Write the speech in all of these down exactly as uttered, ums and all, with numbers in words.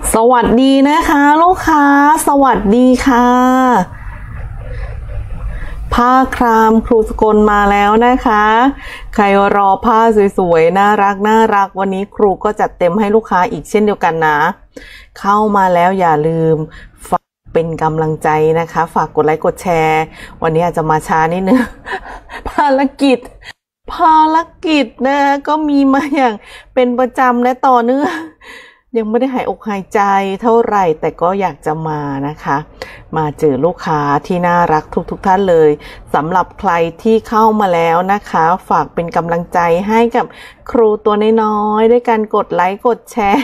สวัสดีนะคะลูกค้าสวัสดีค่ะผ้าครามครูสกลมาแล้วนะคะใครรอผ้าสวยๆน่ารักน่ารักวันนี้ครูก็จัดเต็มให้ลูกค้าอีกเช่นเดียวกันนะเข้ามาแล้วอย่าลืมฝากเป็นกำลังใจนะคะฝากกดไลค์กดแชร์วันนี้อาจจะมาช้านิดนึง ภารกิจภารกิจนะก็มีมาอย่างเป็นประจำและต่อเนื่องยังไม่ได้หายอกหายใจเท่าไหร่แต่ก็อยากจะมานะคะมาเจอลูกค้าที่น่ารักทุกๆ ท่านเลยสำหรับใครที่เข้ามาแล้วนะคะฝากเป็นกำลังใจให้กับครูตัวน้อยๆด้วยการกดไลค์กดแชร์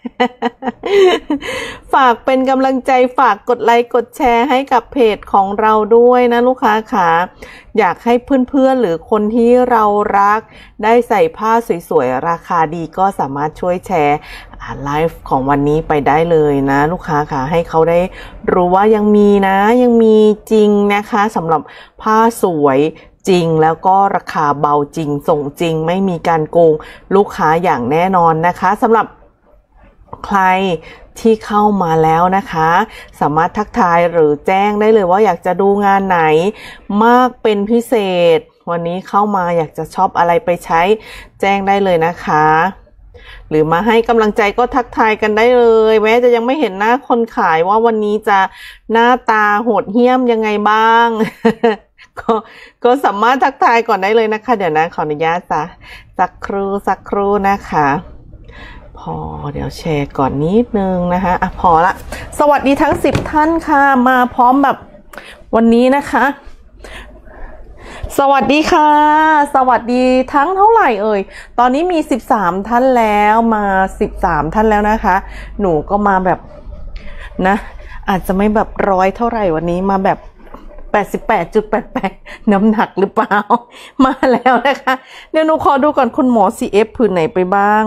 ฝากเป็นกำลังใจฝากกดไลค์กดแชร์ให้กับเพจของเราด้วยนะลูกค้าค่ะอยากให้เพื่อนๆหรือคนที่เรารักได้ใส่ผ้าสวยๆราคาดีก็สามารถช่วยแชร์ไลฟ์ของวันนี้ไปได้เลยนะลูกค้าค่ะให้เขาได้รู้ว่ายังมีนะยังมีจริงนะคะสำหรับผ้าสวยจริงแล้วก็ราคาเบาจริงส่งจริงไม่มีการโกงลูกค้าอย่างแน่นอนนะคะสำหรับใครที่เข้ามาแล้วนะคะสามารถทักทายหรือแจ้งได้เลยว่าอยากจะดูงานไหนมากเป็นพิเศษวันนี้เข้ามาอยากจะช็อปอะไรไปใช้แจ้งได้เลยนะคะหรือมาให้กำลังใจก็ทักทายกันได้เลยแม้จะยังไม่เห็นหน้าคนขายว่าวันนี้จะหน้าตาโหดเหี้ยมยังไงบ้าง ก็ก็สามารถทักทายก่อนได้เลยนะคะเดี๋ยวนะขออนุญาตซะสักครู่สักครู่นะคะพอเดี๋ยวแชร์ก่อนนิดนึงนะคะอ่ะพอละสวัสดีทั้งสิบท่านค่ะมาพร้อมแบบวันนี้นะคะสวัสดีค่ะสวัสดีทั้งเท่าไหร่เอ่ยตอนนี้มีสิบสามท่านแล้วมาสิบสามท่านแล้วนะคะหนูก็มาแบบนะอาจจะไม่แบบร้อยเท่าไหร่วันนี้มาแบบ แปดสิบแปดจุดแปดแปด น้ำหนักหรือเปล่ามาแล้วนะคะเดี๋ยวหนูขอดูก่อนคุณหมอ ซี เอฟ ผืนไหนไปบ้าง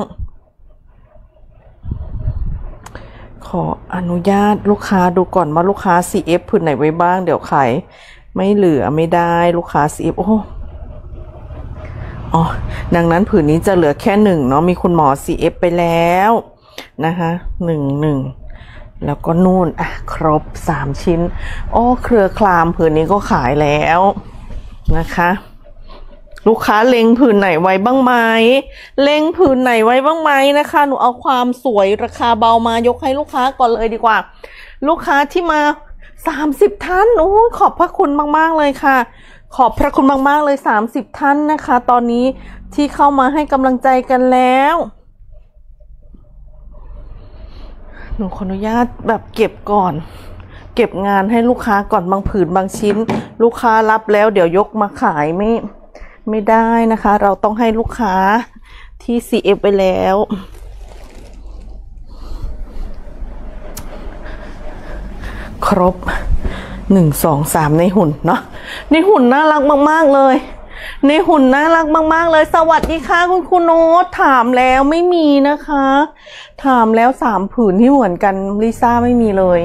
ขออนุญาตลูกค้าดูก่อนว่าลูกค้า ซี เอฟ ผืนไหนไว้บ้างเดี๋ยวขายไม่เหลือไม่ได้ลูกค้า ซี เอฟ โอ้อ๋อดังนั้นผืนนี้จะเหลือแค่หนึ่งเนาะมีคุณหมอ ซี เอฟ ไปแล้วนะคะหนึ่งหนึ่งแล้วก็นู่นอ่ะครบสามชิ้นโอ้เครือคลามผืนนี้ก็ขายแล้วนะคะลูกค้าเล็งผืนไหนไว้บ้างไหมเล็งผืนไหนไว้บ้างไหมนะคะหนูเอาความสวยราคาเบามายกให้ลูกค้าก่อนเลยดีกว่าลูกค้าที่มาสามสิบท่านโอ้ขอบพระคุณมากๆเลยค่ะขอบพระคุณมากๆเลยสามสิบท่านนะคะตอนนี้ที่เข้ามาให้กำลังใจกันแล้วหนูขออนุญาตแบบเก็บก่อนเก็บงานให้ลูกค้าก่อนบางผืนบางชิ้นลูกค้ารับแล้วเดี๋ยวยกมาขายไม่ไม่ได้นะคะเราต้องให้ลูกค้าที่ ซี เอฟ ไปแล้วครบหนึ่งสองสามในหุ่นเนาะในหุ่นน่ารักมากๆเลยในหุ่นน่ารักมากๆเลยสวัสดีค่ะคุณครูโน้ตถามแล้วไม่มีนะคะถามแล้วสามผืนที่เหมือนกันลิซ่าไม่มีเลย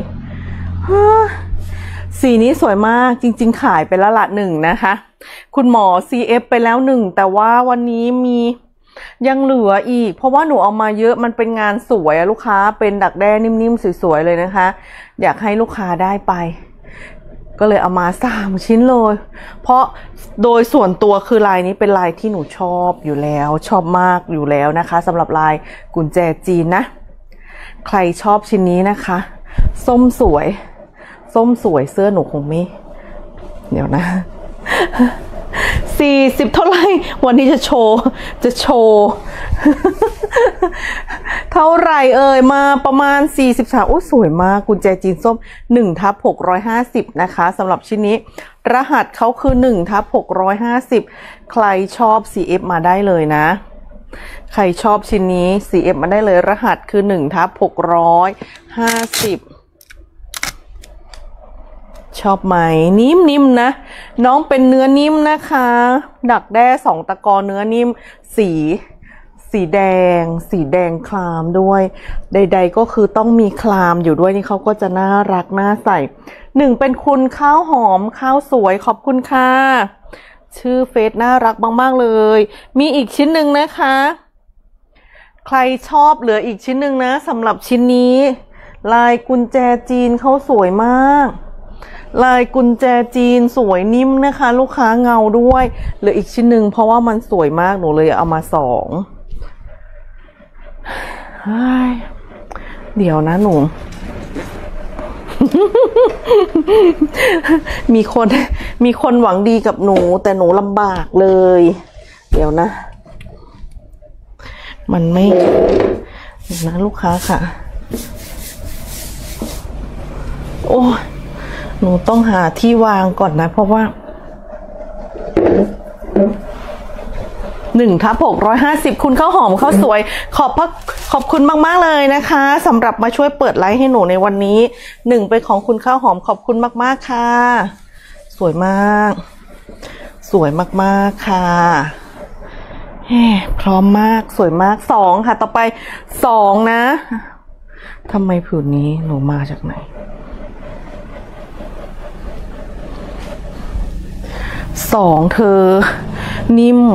สีนี้สวยมากจริงๆขายไปแล้วละหนึ่งนะคะคุณหมอ ซี เอฟ ไปแล้วหนึ่งแต่ว่าวันนี้มียังเหลืออีกเพราะว่าหนูเอามาเยอะมันเป็นงานสวยอะลูกค้าเป็นดักแด้นิ่มๆสวยๆเลยนะคะอยากให้ลูกค้าได้ไปก็เลยเอามาสามชิ้นเลยเพราะโดยส่วนตัวคือลายนี้เป็นลายที่หนูชอบอยู่แล้วชอบมากอยู่แล้วนะคะสำหรับลายกุญแจจีนนะใครชอบชิ้นนี้นะคะส้มสวยส้มสวยเสื้อหนูคงไม่เดี๋ยวนะสี่สิบเท่าไหร่วันนี้จะโชว์จะโชว์เท่าไหร่เอ่ยมาประมาณสี่สิบสามโอ้สวยมากกุญแจจีนส้มหนึ่งทับหกร้อยห้าสิบนะคะสำหรับชิ้นนี้รหัสเขาคือหนึ่งทับหกร้อยห้าสิบใครชอบ ซี เอฟ มาได้เลยนะใครชอบชิ้นนี้ ซี เอฟ มาได้เลยรหัสคือหนึ่งทับหกร้อยห้าสิบชอบไหมนิ่มๆนะน้องเป็นเนื้อนิ่มนะคะดักแด้สองตะกอเนื้อนิ่มสีสีแดงสีแดงคลามด้วยใดๆก็คือต้องมีคลามอยู่ด้วยนี่เขาก็จะน่ารักน่าใส่หนึ่งเป็นคุณข้าวหอมข้าวสวยขอบคุณค่ะชื่อเฟซน่ารักมากๆเลยมีอีกชิ้นหนึ่งนะคะใครชอบเหลืออีกชิ้นหนึ่งนะสำหรับชิ้นนี้ลายกุญแจจีนเขาสวยมากลายกุญแจจีนสวยนิ่มนะคะลูกค้าเงาด้วยเหลืออีกชิ้นหนึ่งเพราะว่ามันสวยมากหนูเลยเอามาสองเดี๋ยวนะหนู มีคนมีคนหวังดีกับหนูแต่หนูลำบากเลยเดี๋ยวนะมันไม่นะลูกค้าค่ะโอ้หนูต้องหาที่วางก่อนนะเพราะว่าหนึ่งทับหกร้อยห้าสิบคุณข้าวหอมข้าวสวยขอบพระขอบคุณมากๆเลยนะคะสำหรับมาช่วยเปิดไลฟ์ให้หนูในวันนี้หนึ่งเป็นของคุณข้าวหอมขอบคุณมากๆค่ะสวยมากสวยมากๆค่ะพร้อมมากสวยมากสองค่ะต่อไปสองนะทำไมผืนนี้หนูมาจากไหนสองเธอนิ่ม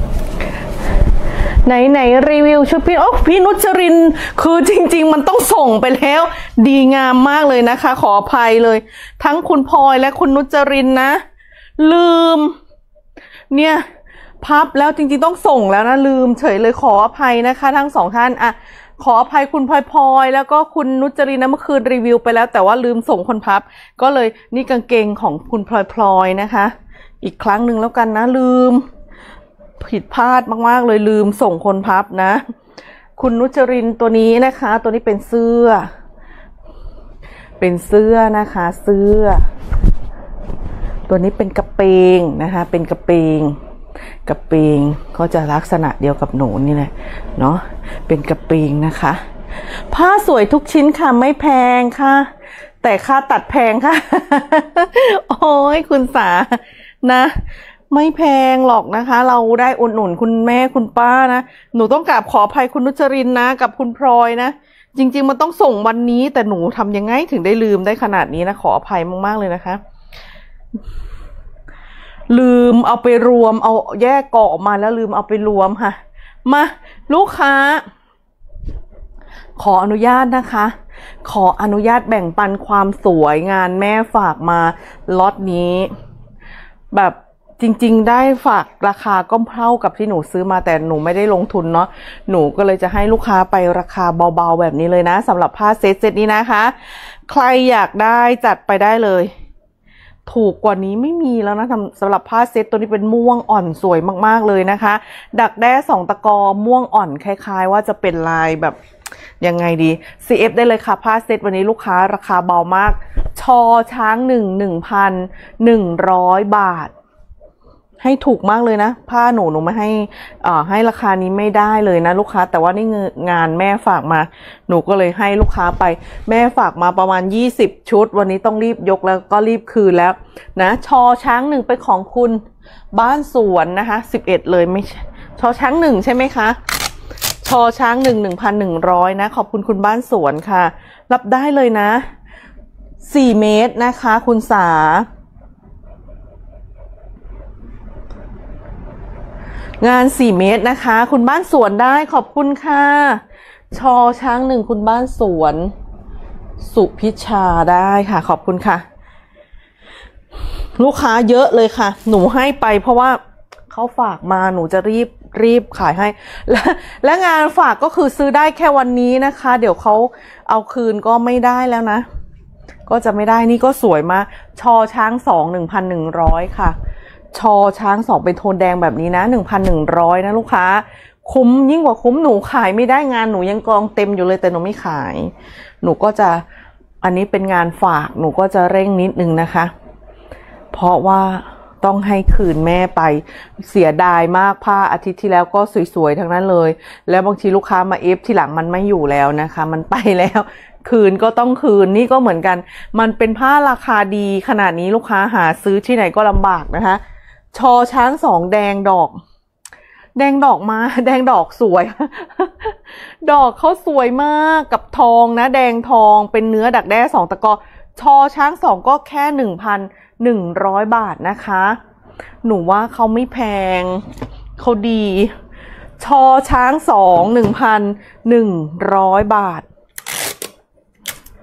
ไหนไหนรีวิวชุดพี่โอ้พี่นุชรินคือจริงๆมันต้องส่งไปแล้วดีงามมากเลยนะคะขออภัยเลยทั้งคุณพลอยและคุณนุชรินนะลืมเนี่ยพับแล้วจริงๆต้องส่งแล้วนะลืมเฉยเลยขออภัยนะคะทั้งสองท่านอ่ะขออภัยคุณพลอยพลอยแล้วก็คุณนุชรินนะเมื่อคืนรีวิวไปแล้วแต่ว่าลืมส่งคนพับก็เลยนี่กางเกงของคุณพลอยพลอยนะคะอีกครั้งหนึ่งแล้วกันนะลืมผิดพลาดมากๆเลยลืมส่งคนพับนะคุณนุชรินตัวนี้นะคะตัวนี้เป็นเสื้อเป็นเสื้อนะคะเสื้อตัวนี้เป็นกระเปงนะคะเป็นกระเปงกระเปงก็จะลักษณะเดียวกับหนูนี่แหละเนาะเป็นกระเปงนะคะผ้าสวยทุกชิ้นค่ะไม่แพงค่ะแต่ค่าตัดแพงค่ะ โอ้ยคุณสานะไม่แพงหรอกนะคะเราได้อุดหนุนคุณแม่คุณป้านะหนูต้องกราบขออภัยคุณนุชรินนะกับคุณพลอยนะจริงๆมันต้องส่งวันนี้แต่หนูทำยังไงถึงได้ลืมได้ขนาดนี้นะขออภัยมากๆเลยนะคะลืมเอาไปรวมเอาแยกเกาะออกมาแล้วลืมเอาไปรวมค่ะมาลูกค้าขออนุญาตนะคะขออนุญาตแบ่งปันความสวยงานแม่ฝากมาล็อตนี้แบบจริงๆได้ฝากราคาก็เท่ากับที่หนูซื้อมาแต่หนูไม่ได้ลงทุนเนาะหนูก็เลยจะให้ลูกค้าไปราคาเบาๆแบบนี้เลยนะสำหรับผ้าเซตเซตนี้นะคะใครอยากได้จัดไปได้เลยถูกกว่านี้ไม่มีแล้วนะสำหรับผ้าเซตตัวนี้เป็นม่วงอ่อนสวยมากๆเลยนะคะดักแด้สองตะกอม่วงอ่อนคล้ายๆว่าจะเป็นลายแบบยังไงดี ซี เอฟ ได้เลยค่ะผ้าเซตวันนี้ลูกค้าราคาเบามากชอช้างหนึ่งหนึ่งพันหนึ่งร้อยบาทให้ถูกมากเลยนะผ้าหนูหนูไม่ให้อ่าให้ราคานี้ไม่ได้เลยนะลูกค้าแต่ว่านี่งานแม่ฝากมาหนูก็เลยให้ลูกค้าไปแม่ฝากมาประมาณยี่สิบชุดวันนี้ต้องรีบยกแล้วก็รีบคืนแล้วนะชอช้างหนึ่งเป็นของคุณบ้านสวนนะคะสิบเอ็ดเลยไม่ชอช้างหนึ่งใช่ไหมคะชอช้างหนึ่งหนึ่งพันหนึ่งร้อยนะขอบคุณคุณบ้านสวนค่ะรับได้เลยนะสี่เมตรนะคะคุณสางานสี่เมตรนะคะคุณบ้านสวนได้ขอบคุณค่ะชอช้างหนึ่งคุณบ้านสวนสุพิชาได้ค่ะขอบคุณค่ะลูกค้าเยอะเลยค่ะหนูให้ไปเพราะว่าเขาฝากมาหนูจะรีบรีบขายให้และและงานฝากก็คือซื้อได้แค่วันนี้นะคะเดี๋ยวเขาเอาคืนก็ไม่ได้แล้วนะก็จะไม่ได้นี่ก็สวยมากชอช้างสองหนึ่งพันหนึ่งร้อยค่ะชอช้างสองเป็นโทนแดงแบบนี้นะหนึ่งพันหนึ่งร้อยนะลูกค้าคุ้มยิ่งกว่าคุ้มหนูขายไม่ได้งานหนูยังกองเต็มอยู่เลยแต่หนูไม่ขายหนูก็จะอันนี้เป็นงานฝากหนูก็จะเร่งนิดนึงนะคะเพราะว่าต้องให้คืนแม่ไปเสียดายมากผ้าอาทิตย์ที่แล้วก็สวยๆทั้งนั้นเลยแล้วบางทีลูกค้ามาเอฟทีหลังมันไม่อยู่แล้วนะคะมันไปแล้วคืนก็ต้องคืนนี่ก็เหมือนกันมันเป็นผ้าราคาดีขนาดนี้ลูกค้าหาซื้อที่ไหนก็ลำบากนะคะชอช้างสองแดงดอกแดงดอกมาแดงดอกสวย ดอกเขาสวยมากกับทองนะแดงทองเป็นเนื้อดักแด้สองตะกอชอช้างสองก็แค่หนึ่งพันหนึ่งร้อยบาทนะคะหนูว่าเขาไม่แพงเขาดีชอช้างสองหนึ่งพันหนึ่งร้อยบาท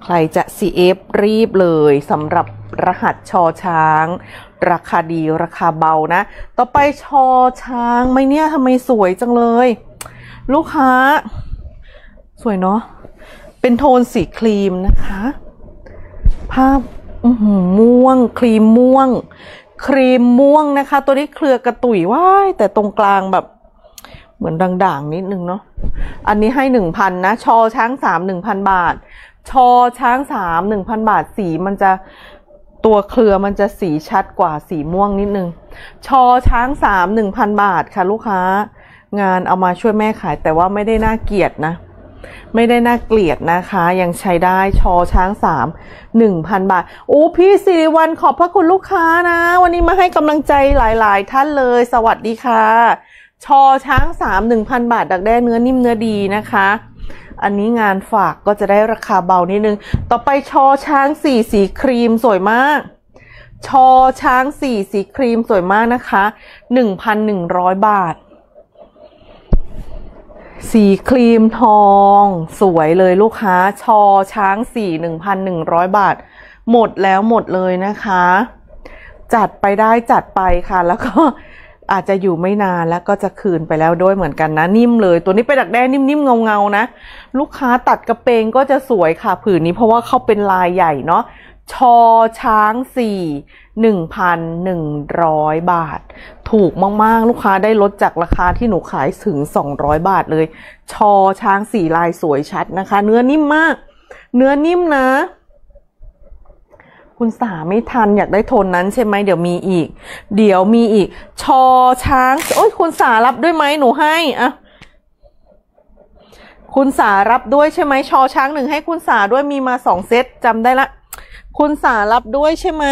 ใครจะ ซี เอฟ รีบเลยสำหรับรหัสชอช้างราคาดีราคาเบานะต่อไปชอช้างไหมเนี่ยทำไมสวยจังเลยลูกค้าสวยเนาะเป็นโทนสีครีมนะคะภาพม่วงครีมม่วงครีมม่วงนะคะตัวนี้เครือกระตุยว้ายแต่ตรงกลางแบบเหมือนด่างๆนิดนึงเนาะอันนี้ให้หนึ่งพันนะชอช้างสามหนึ่งพันบาทชอช้างสามหนึ่งพันบาทสีมันจะตัวเครือมันจะสีชัดกว่าสีม่วงนิดนึงชอช้างสามหนึ่งพันบาทค่ะลูกค้างานเอามาช่วยแม่ขายแต่ว่าไม่ได้น่าเกลียดนะไม่ได้น่าเกลียดนะคะยังใช้ได้ชอช้างสามหนึ่งพันบาทโอ้พี่สิริวัลขอบพระคุณลูกค้านะวันนี้มาให้กำลังใจหลายๆท่านเลยสวัสดีค่ะชอช้างสามหนึ่งพันบาทดักแด้เนื้อนิ่มเนื้อดีนะคะอันนี้งานฝากก็จะได้ราคาเบานิดนึงต่อไปชอช้างสี่สีครีมสวยมากชอช้างสี่สีครีมสวยมากนะคะหนึ่งพันหนึ่งร้อยบาทสีครีมทองสวยเลยลูกค้าชอช้างสี่หนึ่งพันหนึ่งร้อยบาทหมดแล้วหมดเลยนะคะจัดไปได้จัดไปค่ะแล้วก็อาจจะอยู่ไม่นานแล้วก็จะคืนไปแล้วด้วยเหมือนกันนะนิ่มเลยตัวนี้เป็นดักแด้นิ่มๆเงาๆนะลูกค้าตัดกระเปงก็จะสวยค่ะผืนนี้เพราะว่าเขาเป็นลายใหญ่เนาะชอช้างสี่หนึ่งพันหนึ่งร้อยบาทถูกมากๆลูกค้าได้ลดจากราคาที่หนูขายถึงสองร้อยบาทเลยชอช้างสี่ลายสวยชัดนะคะเนื้อนิ่มมากเนื้อนิ่มนะคุณสาไม่ทันอยากได้โทนนั้นใช่ไหมเดี๋ยวมีอีกเดี๋ยวมีอีกชอช้างโอ้ยคุณสารับด้วยไหมหนูให้อะคุณสารับด้วยใช่ไหมชอช้างหนึ่งให้คุณสาด้วยมีมาสองเซตจำได้ละคุณสารับด้วยใช่ไหม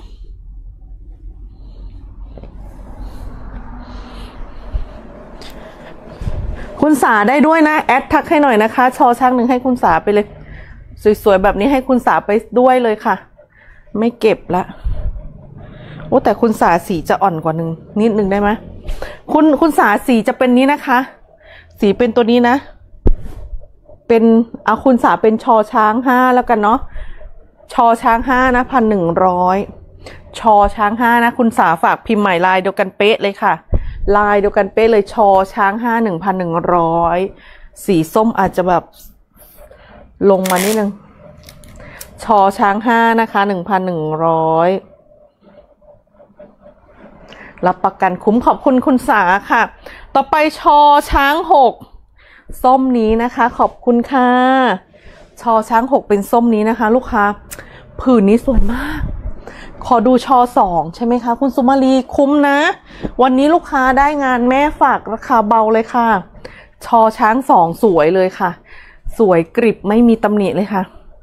คุณสาได้ด้วยนะแอดทักให้หน่อยนะคะชอช้างหนึ่งให้คุณสาไปเลยสวยๆแบบนี้ให้คุณสาไปด้วยเลยค่ะไม่เก็บละโอ้แต่คุณสาสีจะอ่อนกว่านึงนิดนึงได้ไหมคุณคุณสาสีจะเป็นนี้นะคะสีเป็นตัวนี้นะเป็นเอาคุณสาเป็นชอช้างห้าแล้วกันเนาะชอช้างห้านะพันหนึ่งร้อยชอช้างห้านะคุณสาฝากพิมพ์ใหม่ลายเดียวกันเป๊ะเลยค่ะลายเดียวกันเป๊ะเลยชอช้างห้าหนึ่งพันหนึ่งร้อยสีส้มอาจจะแบบลงมานิดนึงชอช้างห้านะคะหนึ่งพันหนึ่งร้อยรับประกันคุ้มขอบคุณคุณสาค่ะต่อไปชอช้างหกส้มนี้นะคะขอบคุณค่ะชอช้างหกเป็นส้มนี้นะคะลูกค้าผืนนี้สวยมากขอดูชอสองใช่ไหมคะคุณสุมาลีคุ้มนะวันนี้ลูกค้าได้งานแม่ฝากราคาเบาเลยค่ะชอช้างสองสวยเลยค่ะสวยกริบไม่มีตำหนิเลยค่ะ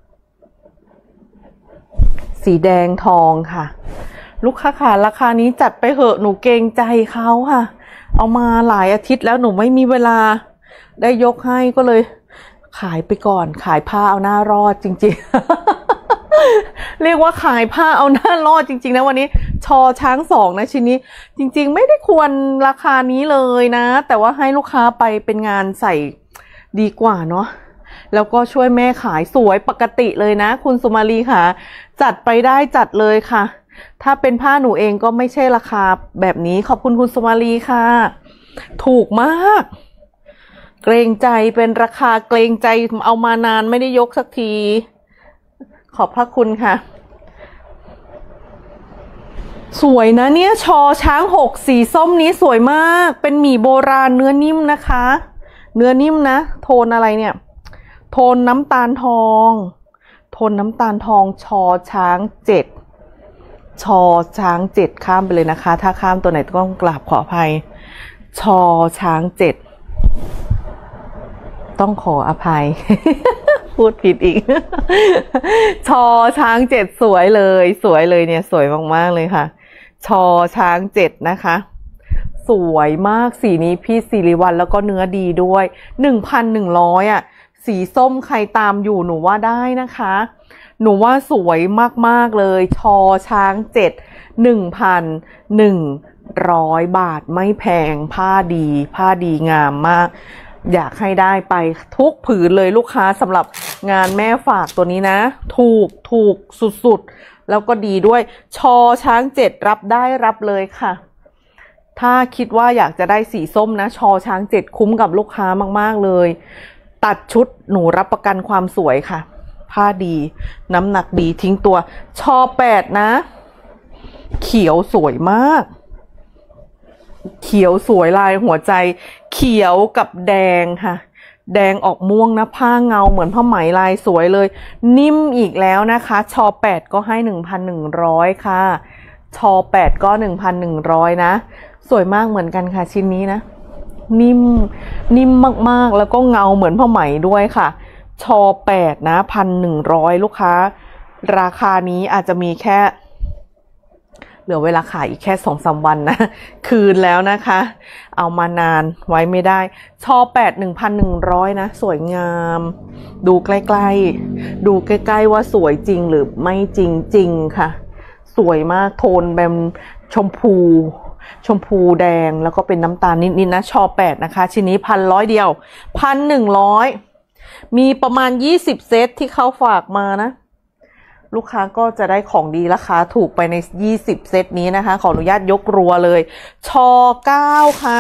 สีแดงทองค่ะลูกค้าค่ะราคานี้จัดไปเหอะหนูเกรงใจเขาค่ะเอามาหลายอาทิตย์แล้วหนูไม่มีเวลาได้ยกให้ก็เลยขายไปก่อนขายผ้าเอาหน้ารอดจริงๆ เรียกว่าขายผ้าเอาหน้ารอดจริงๆนะวันนี้ชอช้างสองนะชิ้นนี้จริงๆไม่ได้ควรราคานี้เลยนะแต่ว่าให้ลูกค้าไปเป็นงานใส่ดีกว่าเนาะแล้วก็ช่วยแม่ขายสวยปกติเลยนะคุณสุมาลีค่ะจัดไปได้จัดเลยค่ะถ้าเป็นผ้าหนูเองก็ไม่ใช่ราคาแบบนี้ขอบคุณคุณสุมาลีค่ะถูกมากเกรงใจเป็นราคาเกรงใจเอามานานไม่ได้ยกสักทีขอบพระคุณค่ะสวยนะเนี่ยชอช้างหกสีส้มนี้สวยมากเป็นหมี่โบราณเนื้อนิ่มนะคะเนื้อนิ่มนะโทนอะไรเนี่ยโทนน้ำตาลทองโทนน้ำตาลทองชอช้างเจ็ดชอช้างเจ็ดข้ามไปเลยนะคะถ้าข้ามตัวไหนต้องกราบขออภัยชอช้างเจ็ดต้องขออภัย พูดผิดอีก ชอช้างเจ็ดสวยเลยสวยเลยเนี่ยสวยมากๆเลยค่ะชอช้างเจ็ดนะคะสวยมากสีนี้พี่สิริวัลแล้วก็เนื้อดีด้วย หนึ่งพันหนึ่งร้อย อ่ะสีส้มใครตามอยู่หนูว่าได้นะคะหนูว่าสวยมากๆเลยชอช้างเจ็ด หนึ่งพันหนึ่งร้อย บาทไม่แพงผ้าดีผ้าดีงามมากอยากให้ได้ไปทุกผืนเลยลูกค้าสำหรับงานแม่ฝากตัวนี้นะถูกถูกสุดๆแล้วก็ดีด้วยชอช้างเจ็ดรับได้รับเลยค่ะถ้าคิดว่าอยากจะได้สีส้มนะชอช้างเจ็ดคุ้มกับลูกค้ามากๆเลยตัดชุดหนูรับประกันความสวยค่ะผ้าดีน้ำหนักดีทิ้งตัวชอแปดนะเขียวสวยมากเขียวสวยลายหัวใจเขียวกับแดงค่ะแดงออกม่วงนะผ้าเงาเหมือนผ้าไหมลายสวยเลยนิ่มอีกแล้วนะคะชอแปดก็ให้ หนึ่งพันหนึ่งร้อย ค่ะชอแปดก็ หนึ่งพันหนึ่งร้อย นะสวยมากเหมือนกันค่ะชิ้นนี้นะนิ่มนิ่มมากๆแล้วก็เงาเหมือนผ้าไหมด้วยค่ะชอแปดนะ หนึ่งพันหนึ่งร้อย ลูกค้าราคานี้อาจจะมีแค่เหลือเวลาขายอีกแค่ สองสาม วันนะคืนแล้วนะคะเอามานานไว้ไม่ได้ชอแปด หนึ่งพันหนึ่งร้อย นะสวยงามดูใกล้ๆดูใกล้ๆว่าสวยจริงหรือไม่จริงจริงค่ะสวยมากโทนแบบชมพูชมพูแดงแล้วก็เป็นน้ำตาลนิดๆนะชอแปดนะคะชิ้นนี้พันร้อยเดียวพันหนึ่งร้อยมีประมาณยี่สิบเซตที่เขาฝากมานะลูกค้าก็จะได้ของดีราคาถูกไปในยี่สิบเซตนี้นะคะขออนุญาตยกรัวเลยชอเก้าค่ะ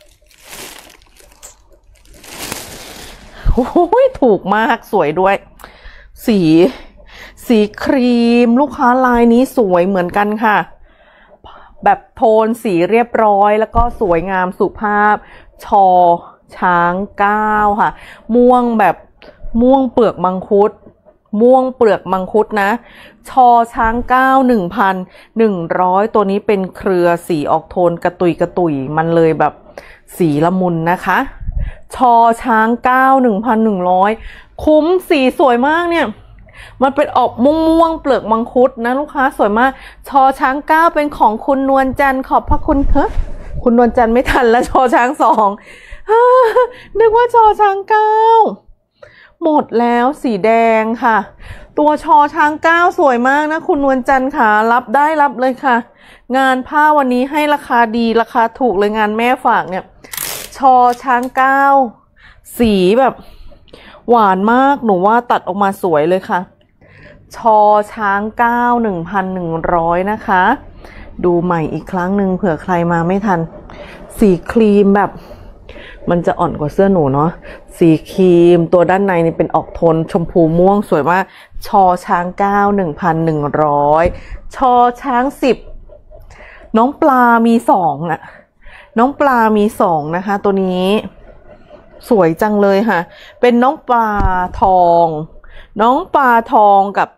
โอ้ยถูกมากสวยด้วยสีสีครีมลูกค้าลายนี้สวยเหมือนกันค่ะแบบโทนสีเรียบร้อยแล้วก็สวยงามสุภาพชอช้างเก้าค่ะม่วงแบบม่วงเปลือกมังคุดม่วงเปลือกมังคุดนะชอช้างเก้า หนึ่งพันหนึ่งร้อย ตัวนี้เป็นเครือสีออกโทนกระตุยกระตุยมันเลยแบบสีละมุนนะคะชอช้างเก้า หนึ่งพันหนึ่งร้อย คุ้มสีสวยมากเนี่ยมันเป็นออกม่วงม่วงเปลือกมังคุดนะลูกค้าสวยมากชอช้างเก้าเป็นของคุณนวลจันทร์ขอบพระคุณเฮ้ยคุณนวลจันทร์ไม่ทันแล้วชอช้างสองนึกว่าชอช้างเก้าหมดแล้วสีแดงค่ะตัวชอช้างเก้าสวยมากนะคุณนวลจันทร์ค่ะรับได้รับเลยค่ะงานผ้าวันนี้ให้ราคาดีราคาถูกเลยงานแม่ฝากเนี่ยชอช้างเก้าสีแบบหวานมากหนูว่าตัดออกมาสวยเลยค่ะชอช้างเก้า หนึ่งพันหนึ่งร้อย นะคะดูใหม่อีกครั้งหนึ่งเผื่อใครมาไม่ทันสีครีมแบบมันจะอ่อนกว่าเสื้อหนูเนาะสีครีมตัวด้านในนี่เป็นออกโทนชมพูม่วงสวยมากชอช้างเก้า หนึ่งพันหนึ่งร้อย ชอช้างสิบน้องปลามีสองอะน้องปลามีสองนะคะตัวนี้สวยจังเลยค่ะเป็นน้องปลาทองน้องปลาทองกับ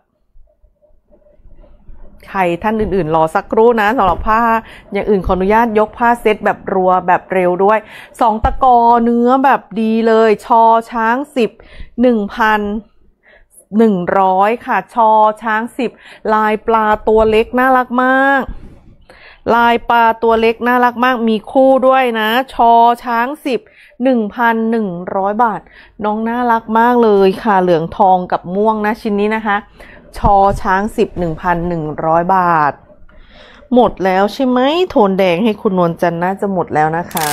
ใครท่านอื่นๆรอสักครู่นะสำหรับผ้าอย่างอื่นขออนุญาตยกผ้าเซตแบบรัวแบบเร็วด้วยสองตะกอเนื้อแบบดีเลยชอช้างสิบ หนึ่งพันหนึ่งร้อยค่ะชอช้างสิบลายปลาตัวเล็กน่ารักมากลายปลาตัวเล็กน่ารักมากมีคู่ด้วยนะชอช้างสิบ หนึ่งพันหนึ่งร้อยบาทน้องน่ารักมากเลยค่ะเหลืองทองกับม่วงนะชิ้นนี้นะคะชอช้างสิบ หนึ่งพันหนึ่งร้อยบาทหมดแล้วใช่ไหมโทนแดงให้คุณนวลจันทร์น่าจะหมดแล้วนะคะ